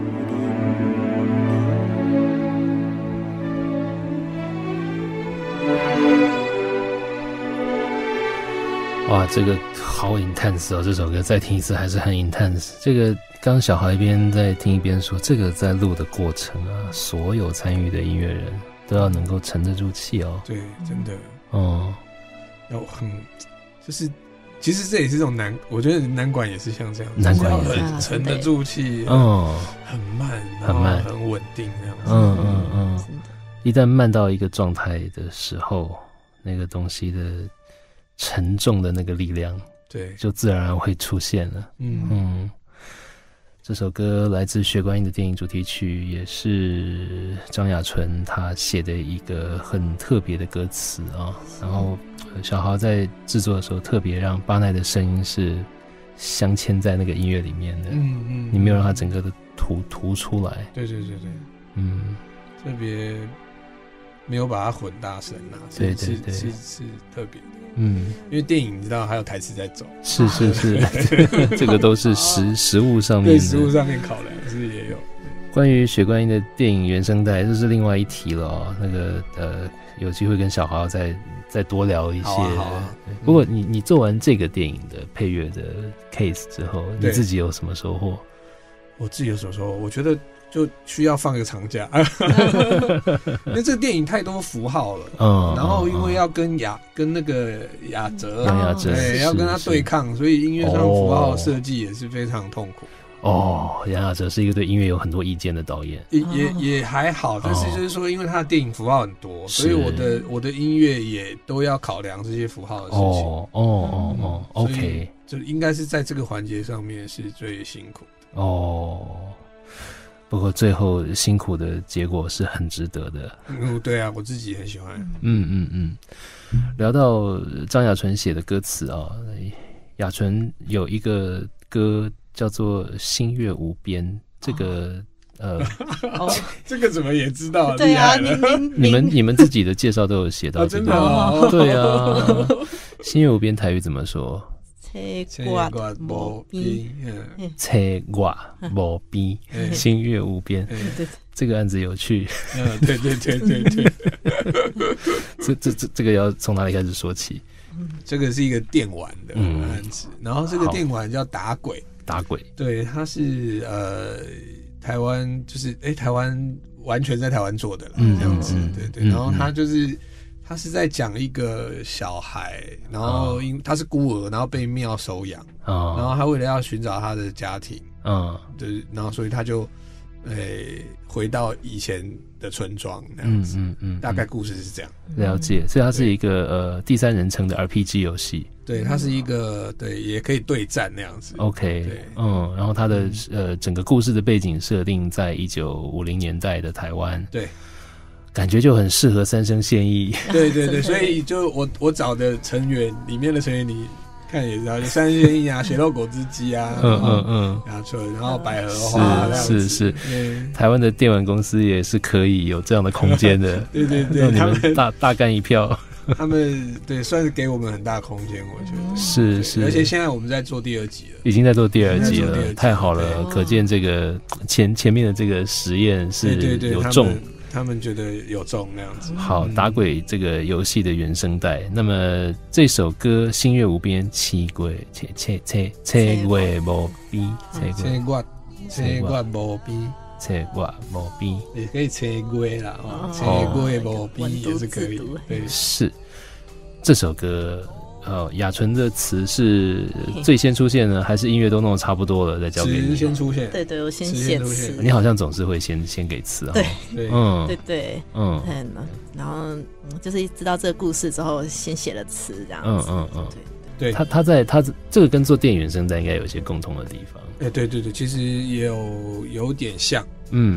哇，这个好 intense 哦！这首歌再听一次还是很 intense。这个刚小孩一边在听一边说，这个在录的过程啊，所有参与的音乐人都要能够沉得住气哦。 对，真的， 哦、 嗯，要很，就是其实这也是这种南，我觉得南管也是像这样， 南管也是很沉得住气， 嗯， 很慢， 很慢， 很稳定这样子。 嗯嗯嗯，一旦慢到一个状态的时候，那个东西的沉重的那个力量， 对， 就自然而然会出现了。嗯嗯，这首歌来自薛观音的电影主题曲，也是张雅纯他写的一个很特别的歌词啊。然后小豪在制作的时候，特别让巴奈的声音是镶嵌在那个音乐里面的。嗯嗯，你没有让它整个的突突出来。 对对对对， 嗯， 特别没有把它混大声啊。 对对对， 是 是, 是特别的。 嗯， 因为电影你知道还有台词在走， 是是是，这个都是实实物上面的， 对实物上面考量是也有。 关于薛观音的电影原声带，这是另外一题了哦。那个呃，有机会跟小豪再再多聊一些。好啊好啊，不过你你做完这个电影的配乐的 case 之后，你自己有什么收获？ 我自己有什么收获？我觉得就需要放个长假，因为这个电影太多符号了，嗯，然后因为要跟雅跟那个雅哲， 雅哲对，要跟他对抗，所以音乐上符号设计也是非常痛苦。 哦，杨雅哲是一个对音乐有很多意见的导演， 也也也还好，但是就是说，因为他的电影符号很多，所以我的我的音乐也都要考量这些符号的事情。 哦哦哦哦 ，OK， 就应该是在这个环节上面是最辛苦的。 哦。不过最后辛苦的结果是很值得的。 嗯，对啊，我自己很喜欢。 嗯嗯嗯。聊到张雅纯写的歌词啊，雅纯有一个歌叫做《星月无边》，这个、哦、呃， 哦，这个怎么也知道？ 对啊，你你们你们自己的介绍都有写到、这个， 真的哦。 对啊，《星月无边》台语怎么说？ 切挂无边， 切挂无边，星月无边。这个案子有趣。 嗯，对对对对对。 这这这这个要从哪里开始说起？ 这个是一个电玩的案子，嗯、然后这个电玩叫打鬼。 打鬼。对， 它是呃台湾，就是哎、欸、台湾完全在台湾做的啦，嗯、这样子，嗯、对对。然后它就是它是在讲一个小孩，然后因他是孤儿，然后被庙收养，哦、然后他为了要寻找他的家庭，嗯，对，然后所以他就呃回到以前的村庄那样子，嗯嗯嗯，大概故事是这样。 了解，所以它是一个呃第三人称的 R P G 游戏。 对，它是一个对，也可以对战那样子。 OK， 对， 嗯，然后它的呃整个故事的背景设定在一九五零年代的台湾， 对， 感觉就很适合三生现役。 对对对，所以就我我找的成员里面的成员，你看也知道，就三生现役啊，血肉果汁机啊，嗯嗯嗯，雅纯，然后百合花， 是是是，台湾的电玩公司也是可以有这样的空间的。 对对对， 你们大大干一票。 他们对算是给我们很大空间，我觉得是是， 而且现在我们在做第二集了， 已经在做第二集了，太好了！可见这个前前面的这个实验是有中， 他们觉得有中那样子。 好，打鬼这个游戏的原声带，那么这首歌《星月无边》，七鬼切切切切鬼无边， 切鬼切鬼无边。 切挂无边也可以切龟啦，切龟无边也是可以。对， 是这首歌，呃，雅纯的词是最先出现呢，还是音乐都弄得差不多了再交给你？ 词先出现， 对对，我先写词。 你好像总是会先先给词啊。 对对， 嗯，对对，嗯，然后就是知道这个故事之后，先写了词这样子。嗯嗯嗯， 对， 他他在他这个跟做电影原声带应该有一些共同的地方。 哎、欸，对对对，其实也有有点像， 嗯，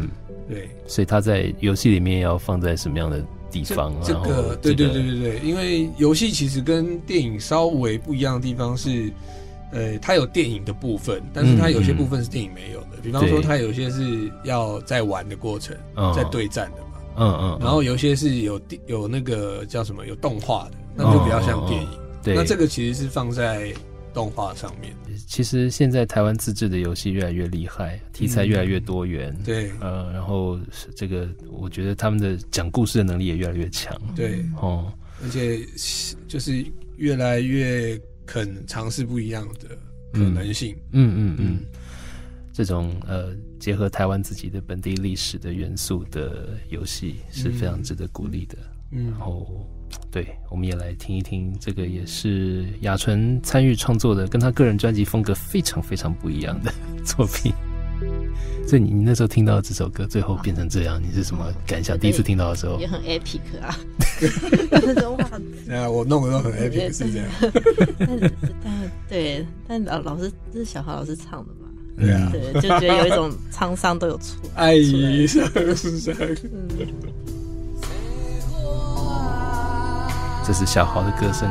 对， 所以它在游戏里面要放在什么样的地方？ 这这个，对对对对对，因为游戏其实跟电影稍微不一样的地方是，呃，它有电影的部分，但是它有些部分是电影没有的。嗯、比方说，它有些是要在玩的过程，在对战的嘛，嗯嗯，然后有些是有有那个叫什么有动画的，那就比较像电影。嗯嗯嗯、对，那这个其实是放在动画上面。 其实现在台湾自制的游戏越来越厉害，题材越来越多元， 嗯、对， 呃，然后这个我觉得他们的讲故事的能力也越来越强， 对，哦，而且就是越来越肯尝试不一样的可能性， 嗯嗯 嗯, 嗯，这种呃结合台湾自己的本地历史的元素的游戏是非常值得鼓励的，嗯，然后。对，我们也来听一听，这个也是雅纯参与创作的，跟他个人专辑风格非常非常不一样的作品。所以你你那时候听到这首歌最后变成这样，你是什么感想？第一次听到的时候也很 epic 啊。 啊，我弄的都很 epic 是这样。 但但对，但老老师这是小豪老师唱的嘛？ 对啊， 对，就觉得有一种沧桑都有出来， 爱意伤伤。嗯。 这是小豪的歌声。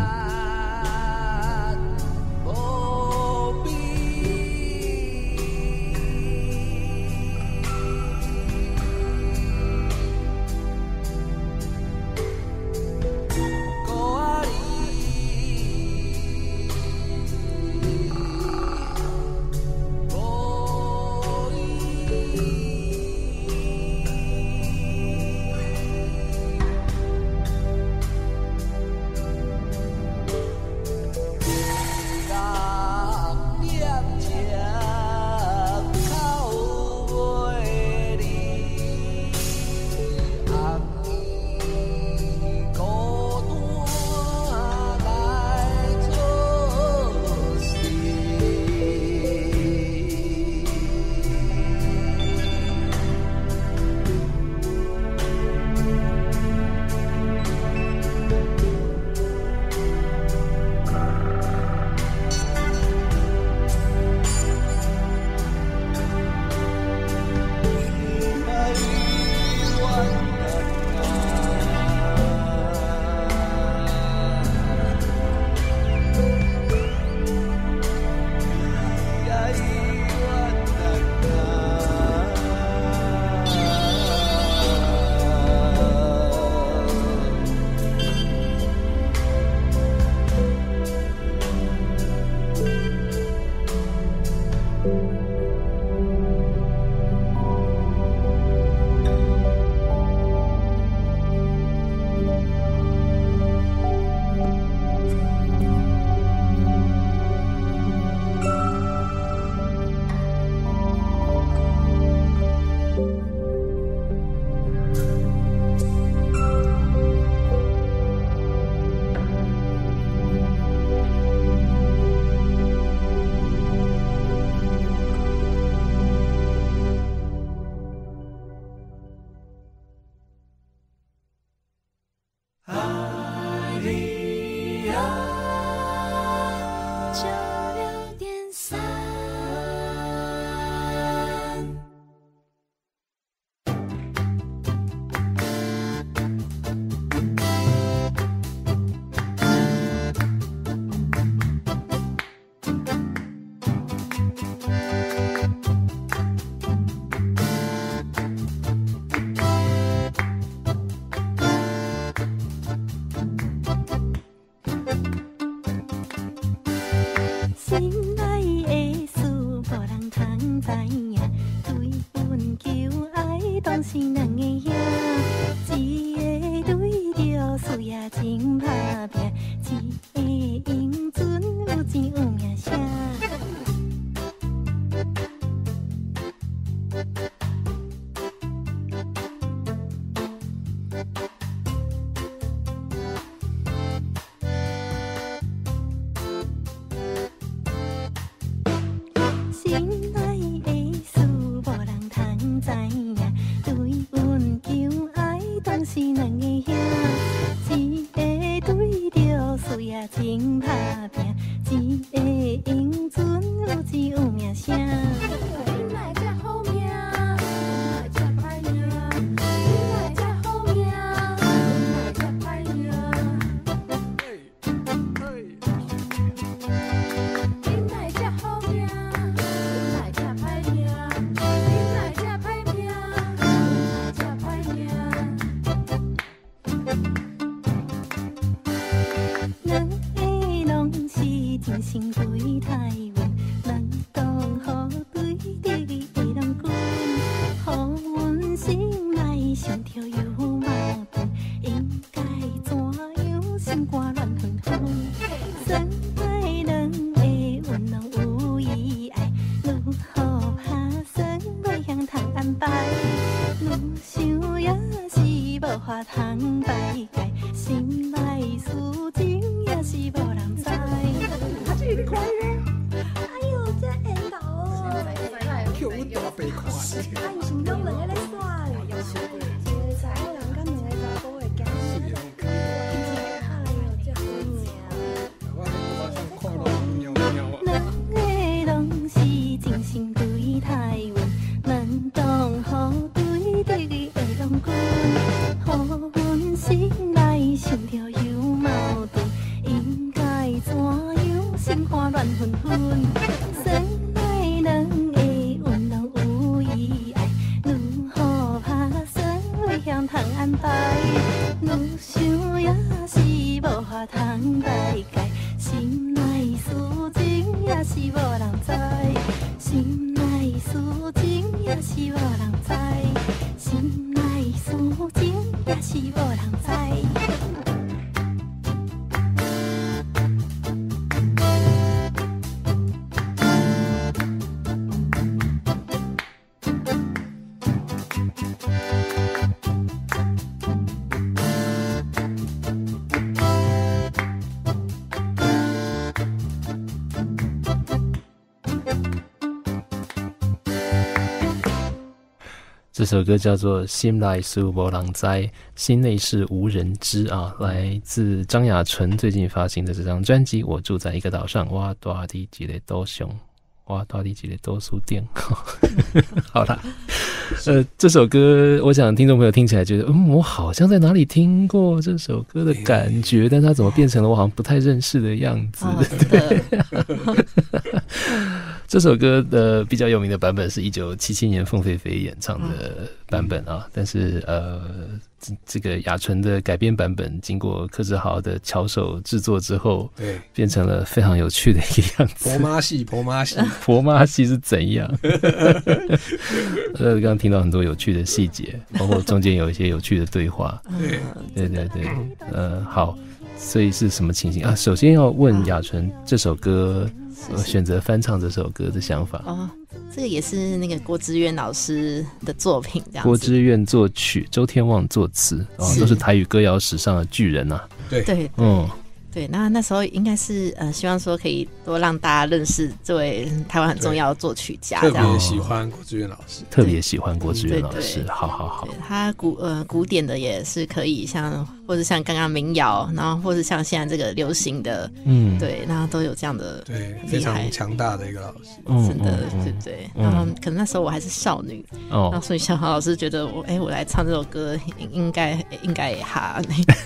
这首歌叫做《心内事无人知》，心内事无人知啊，来自张雅纯最近发行的这张专辑《我住在一个岛上》，我住在一个岛上，我住在一个岛书店。好啦，呃，这首歌我想听众朋友听起来觉得，嗯，我好像在哪里听过这首歌的感觉，但它怎么变成了我好像不太认识的样子？ 哦、对。 这首歌的比较有名的版本是一九七七年凤飞飞演唱的版本啊，但是呃，这个雅纯的改编版本经过柯志豪的巧手制作之后，对，变成了非常有趣的一个样子。 婆妈戏，婆妈戏， 婆妈戏是怎样？呃，刚刚听到很多有趣的细节，包括中间有一些有趣的对话。对，对对对，呃，好，所以是什么情形啊？首先要问雅纯这首歌。我选择翻唱这首歌的想法哦，这个也是那个郭志远老师的作品，这样子。 郭志远作曲，周天旺作词，哦，都是台语歌谣史上的巨人啊。 对对，嗯。对，那那时候应该是呃，希望说可以多让大家认识这位台湾很重要的作曲家， 特别喜欢郭志远老师， 特别喜欢郭志远老师，好好好。 他古呃古典的也是可以像，或者像刚刚民谣，然后或者像现在这个流行的，嗯，对，那都有这样的， 对，非常强大的一个老师， 真的，对不对？然后可能那时候我还是少女，哦，然后所以小豪老师觉得我，哎，我来唱这首歌，应该应该也哈，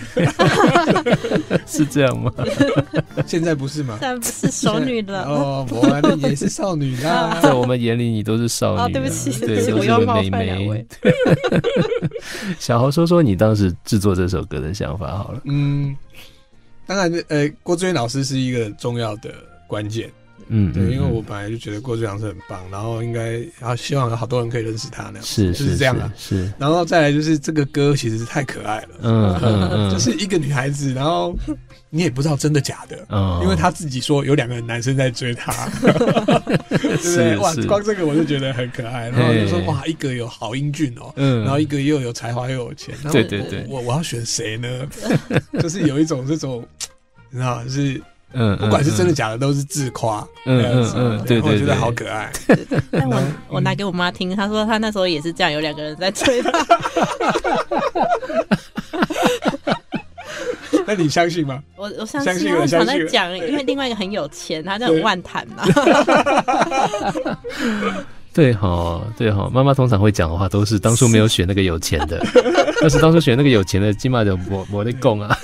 是这样。 现在不是吗？ 现在不是熟女了哦，我那也是少女啦。 在我们眼里，你都是少女。 哦，对不起， 对， 我又冒犯两位。 小豪说说你当时制作这首歌的想法好了。 嗯，当然，呃，郭志远老师是一个重要的关键。嗯，对，因为我本来就觉得郭志远老师很棒，然后应该然后希望有好多人可以认识他那样， 是就是这样啊。 是， 然后再来就是这个歌其实是太可爱了，嗯嗯嗯，就是一个女孩子，然后你也不知道真的假的，嗯，因为她自己说有两个男生在追她，对不对？哇，光这个我就觉得很可爱，然后就说哇，一个有好英俊哦，嗯，然后一个又有才华又有钱， 对对对， 我我要选谁呢？就是有一种这种，你知道是。嗯，不管是真的假的，都是自夸。嗯嗯嗯，对对对，我觉得好可爱。 但我我拿给我妈听，她说她那时候也是这样，有两个人在追她。 那你相信吗？ 我我相信，我常在讲，因为另外一个很有钱，他叫万坦嘛。 对哈，对哈，妈妈通常会讲的话都是当初没有选那个有钱的，要是当初选那个有钱的，起码就我我在供啊。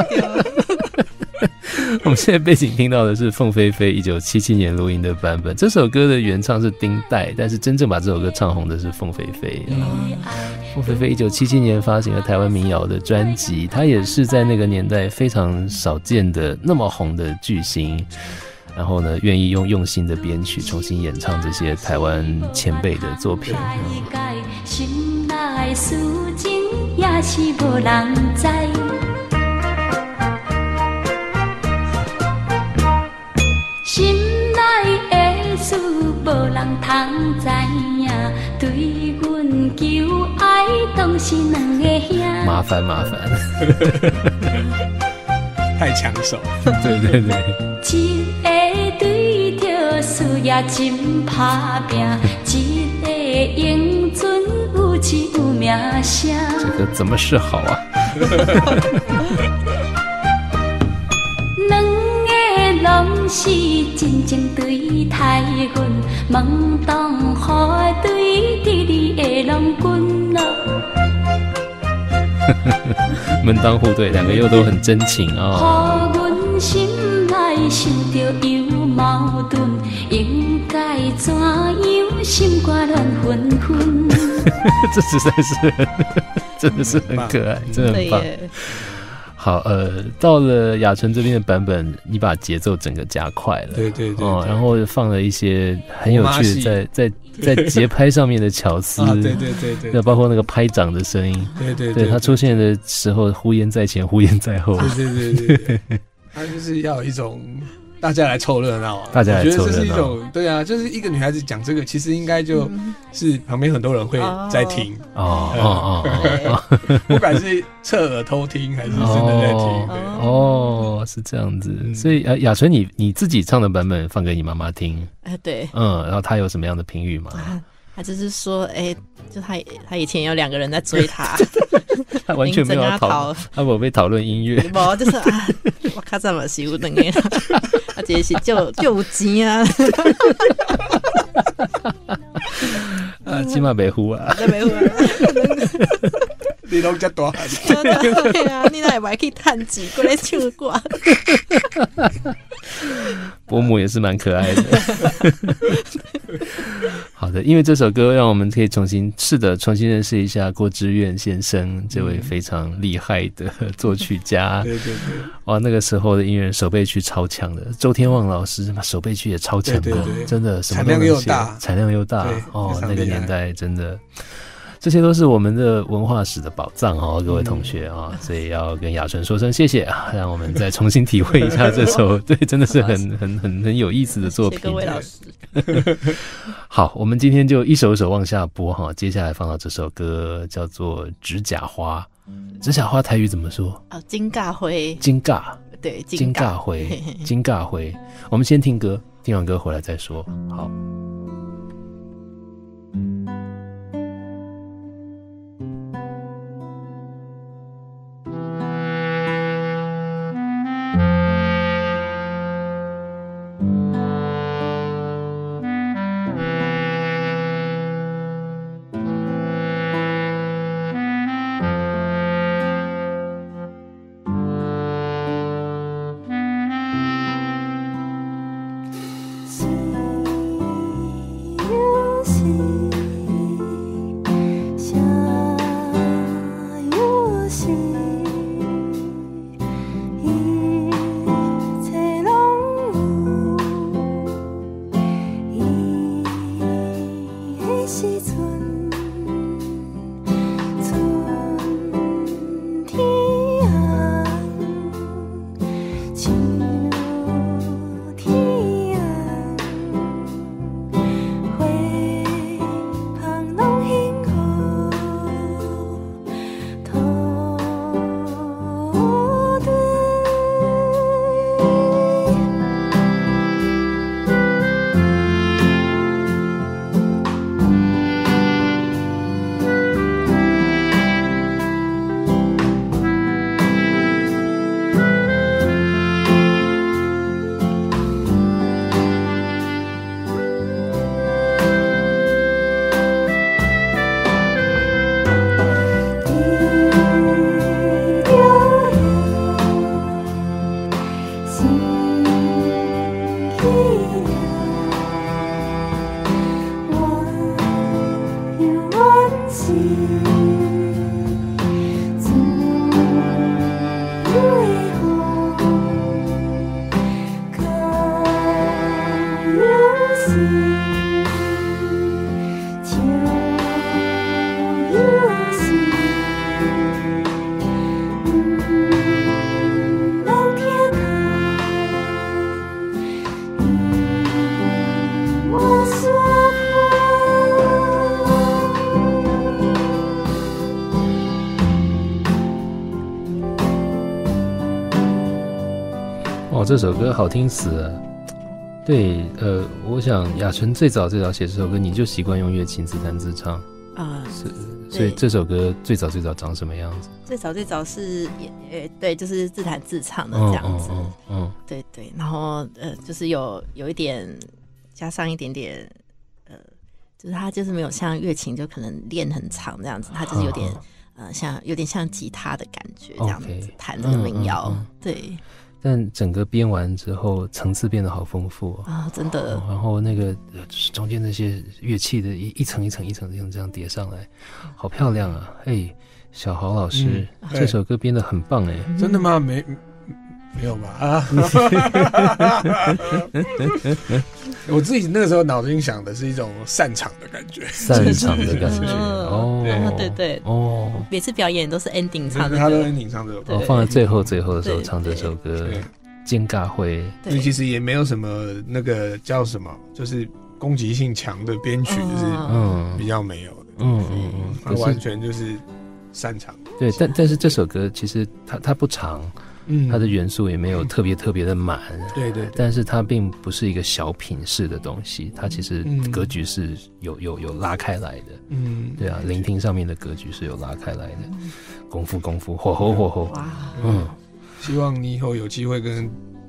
我们现在背景听到的是凤飞飞一九七七年录音的版本，这首歌的原唱是丁岱，但是真正把这首歌唱红的是凤飞飞。凤飞飞一九七七年发行了台湾民谣的专辑，她也是在那个年代非常少见的那么红的巨星，然后呢，愿意用用心的编曲重新演唱这些台湾前辈的作品。心内事情也是无人知。心内的事无人通知影，对阮求爱当是两个兄。麻烦麻烦， 太抢手。 对对对。 一个对着事业真打拼，一个英尊有一有名声。这个怎么是好啊？两个拢是真正对待阮，门当户对，伫你的郎君啊。门当户对，两个又都很真情哦。予阮心内想着有矛盾，应该怎样心肝乱纷纷？这实在是，真的是很可爱，真的很棒。好，呃，到了雅纯这边的版本，你把节奏整个加快了， 对对 对, 对、 哦，然后放了一些很有趣的在在在节拍上面的巧思， 啊，对对对对， 那包括那个拍掌的声音， 对对 对, 对， 它出现的时候呼延在前，呼延在后， 对对对对对，它就是要有一种大家来凑热闹啊！ 大家来凑热闹，我觉得这是一种对啊，就是一个女孩子讲这个，其实应该就是旁边很多人会在听哦哦哦，不管是侧耳偷听还是真的在听。 哦，是这样子。所以呃，雅纯，你你自己唱的版本放给你妈妈听， 哎，对， 嗯，然后她有什么样的评语吗？ 他就是说，哎、欸，就他他以前有两个人在追他， 他完全没有讨，他没有被讨论音乐， 无就是啊，我靠，这么是有两个，啊，这是就就有钱啊， 啊，起码没胡啊， 没胡啊， 你拢遮大汉， 对啊，你哪会去趁钱过来唱歌？ 伯母也是蛮可爱的。好的，因为这首歌让我们可以重新是的重新认识一下郭之愿先生这位非常厉害的作曲家。 对对对， 哇，那个时候的音乐人手背曲超强的，周天旺老师手背曲也超强的， 对对对， 真的什么产量又大， 产量又大哦，那个年代真的。这些都是我们的文化史的宝藏哦，各位同学啊、嗯，所以要跟雅纯说声谢谢啊，让我们再重新体会一下这首对，真的是很很很很有意思的作品。 谢谢各位老师。 好，我们今天就一首一首往下播哈，接下来放到这首歌叫做《指甲花》，指甲花台语怎么说？ 哦，金尬灰， 金尬， 对， 金尬灰，金尬灰。我们先听歌，听完歌回来再说。好。这首歌好听死了， 对，呃，我想雅纯最早最早写这首歌，你就习惯用乐琴自弹自唱啊，是，所以这首歌最早最早长什么样子？ 最早最早是也对，就是自弹自唱的这样子，嗯，嗯嗯嗯对对，然后呃，就是有有一点加上一点点，呃，就是它就是没有像乐琴就可能练很长这样子，它就是有点。呃，像有点像吉他的感觉这样子弹这个民谣，嗯嗯嗯、对。 但整个编完之后，层次变得好丰富哦， 啊，真的。 然后那个中间那些乐器的一一层一层一层一层这样叠上来，好漂亮啊！哎，小豪老师，嗯、这首歌编得很棒哎， 真的吗？没。没有吧？啊！我自己那个时候脑筋想的是一种散场的感觉， 散场的感觉哦，对对哦，每次表演都是 ending 唱的， 他都 ending 唱这首歌， 哦，放在最后最后的时候唱这首歌，肩尬会， 因为其实也没有什么那个叫什么，就是攻击性强的编曲，就是嗯比较没有的，嗯嗯嗯，它完全就是散场。 对，但但是这首歌其实它它不长。嗯，它的元素也没有特别特别的满， 对 对, 对， 但是它并不是一个小品式的东西，它其实格局是有有有拉开来的，嗯，对啊，聆听上面的格局是有拉开来的，功夫功夫，火候火候，哇， 嗯，希望你以后有机会跟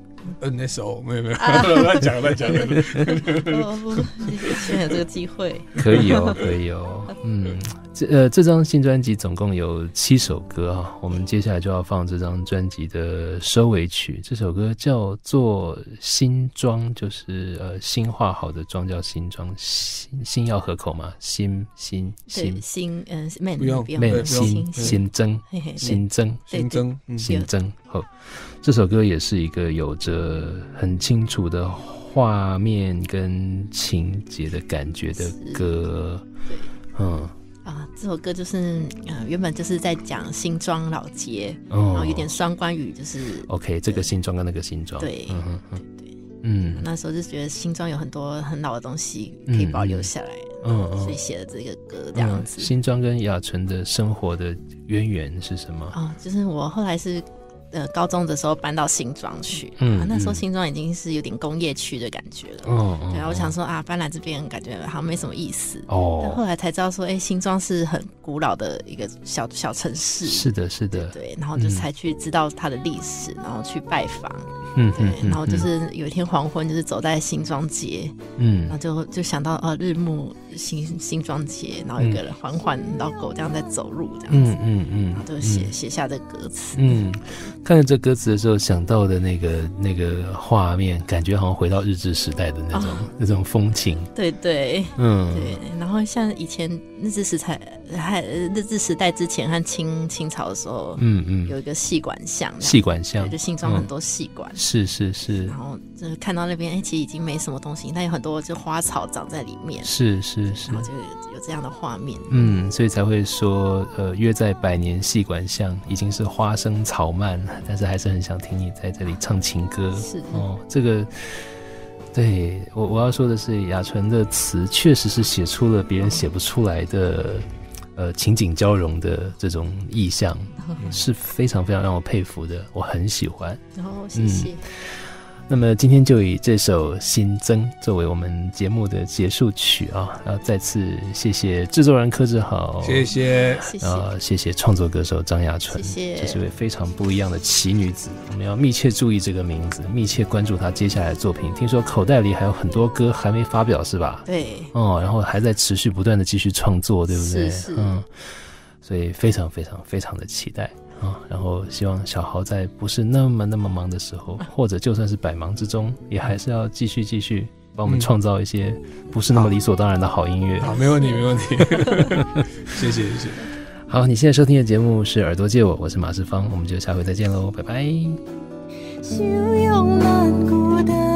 N S O 没有没有乱讲乱讲， 现在有这个机会， 可以哦可以哦，嗯。这呃，这张新专辑总共有七首歌啊，我们接下来就要放这张专辑的收尾曲。这首歌叫做《新庄》，就是呃新画好的庄叫新庄，新新要合口嘛？新新新新呃，man 不用 man 新新增新增新增新增。好，这首歌也是一个有着很清楚的画面跟情节的感觉的歌，嗯。 啊，这首歌就是呃，原本就是在讲新庄老街，哦、然后有点双关语，就是 OK， 这个新庄跟那个新庄， 对，嗯哼哼对对，嗯，那时候就觉得新庄有很多很老的东西可以保留下来，嗯，嗯所以写了这个歌这样子。 嗯、新庄跟雅纯的生活的渊源是什么？ 哦，就是我后来是。呃，高中的时候搬到新庄去，嗯、啊，那时候新庄已经是有点工业区的感觉了，嗯，对，然后我想说啊，搬来这边感觉好像没什么意思，哦，但后来才知道说，哎、欸，新庄是很古老的一个小小城市， 是的，是的， 对，对然后就才去知道它的历史，然后去拜访，嗯，对，然后就是有一天黄昏，就是走在新庄街，嗯，然后就就想到呃日暮新新庄街，然后有个人缓缓老狗这样在走路这样子，嗯嗯嗯，然后就写写下这歌词，嗯。 看着这歌词的时候，想到的那个那个画面，感觉好像回到日治时代的那种、哦、那种风情。 对对，嗯，对。然后像以前日治时代，还日治时代之前和清清朝的时候，嗯嗯，有一个戏馆巷， 戏馆巷， 就新庄很多戏馆、嗯， 是是是。 然后就是看到那边，哎、欸，其实已经没什么东西，但有很多就花草长在里面， 是是是， 然后就有这样的画面， 嗯，所以才会说，呃，约在百年戏馆巷，已经是花生草漫。但是还是很想听你在这里唱情歌， 是哦，这个对我我要说的是，雅纯的词确实是写出了别人写不出来的，呃，情景交融的这种意象，是非常非常让我佩服的，我很喜欢。 然后谢谢。嗯那么今天就以这首《新增》作为我们节目的结束曲啊，然后再次谢谢制作人柯志豪， 谢谢， 呃，谢谢创作歌手张雅纯， 谢谢， 这是位非常不一样的奇女子，我们要密切注意这个名字，密切关注她接下来的作品。听说口袋里还有很多歌还没发表是吧？ 对， 哦，然后还在持续不断的继续创作，对不对？ 是是， 嗯，所以非常非常非常的期待。啊，然后希望小豪在不是那么那么忙的时候，或者就算是百忙之中，也还是要继续继续帮我们创造一些不是那么理所当然的好音乐。 好，没问题，没问题。谢谢，谢谢。 好，你现在收听的节目是耳朵借我，我是马世芳，我们就下回再见喽，拜拜。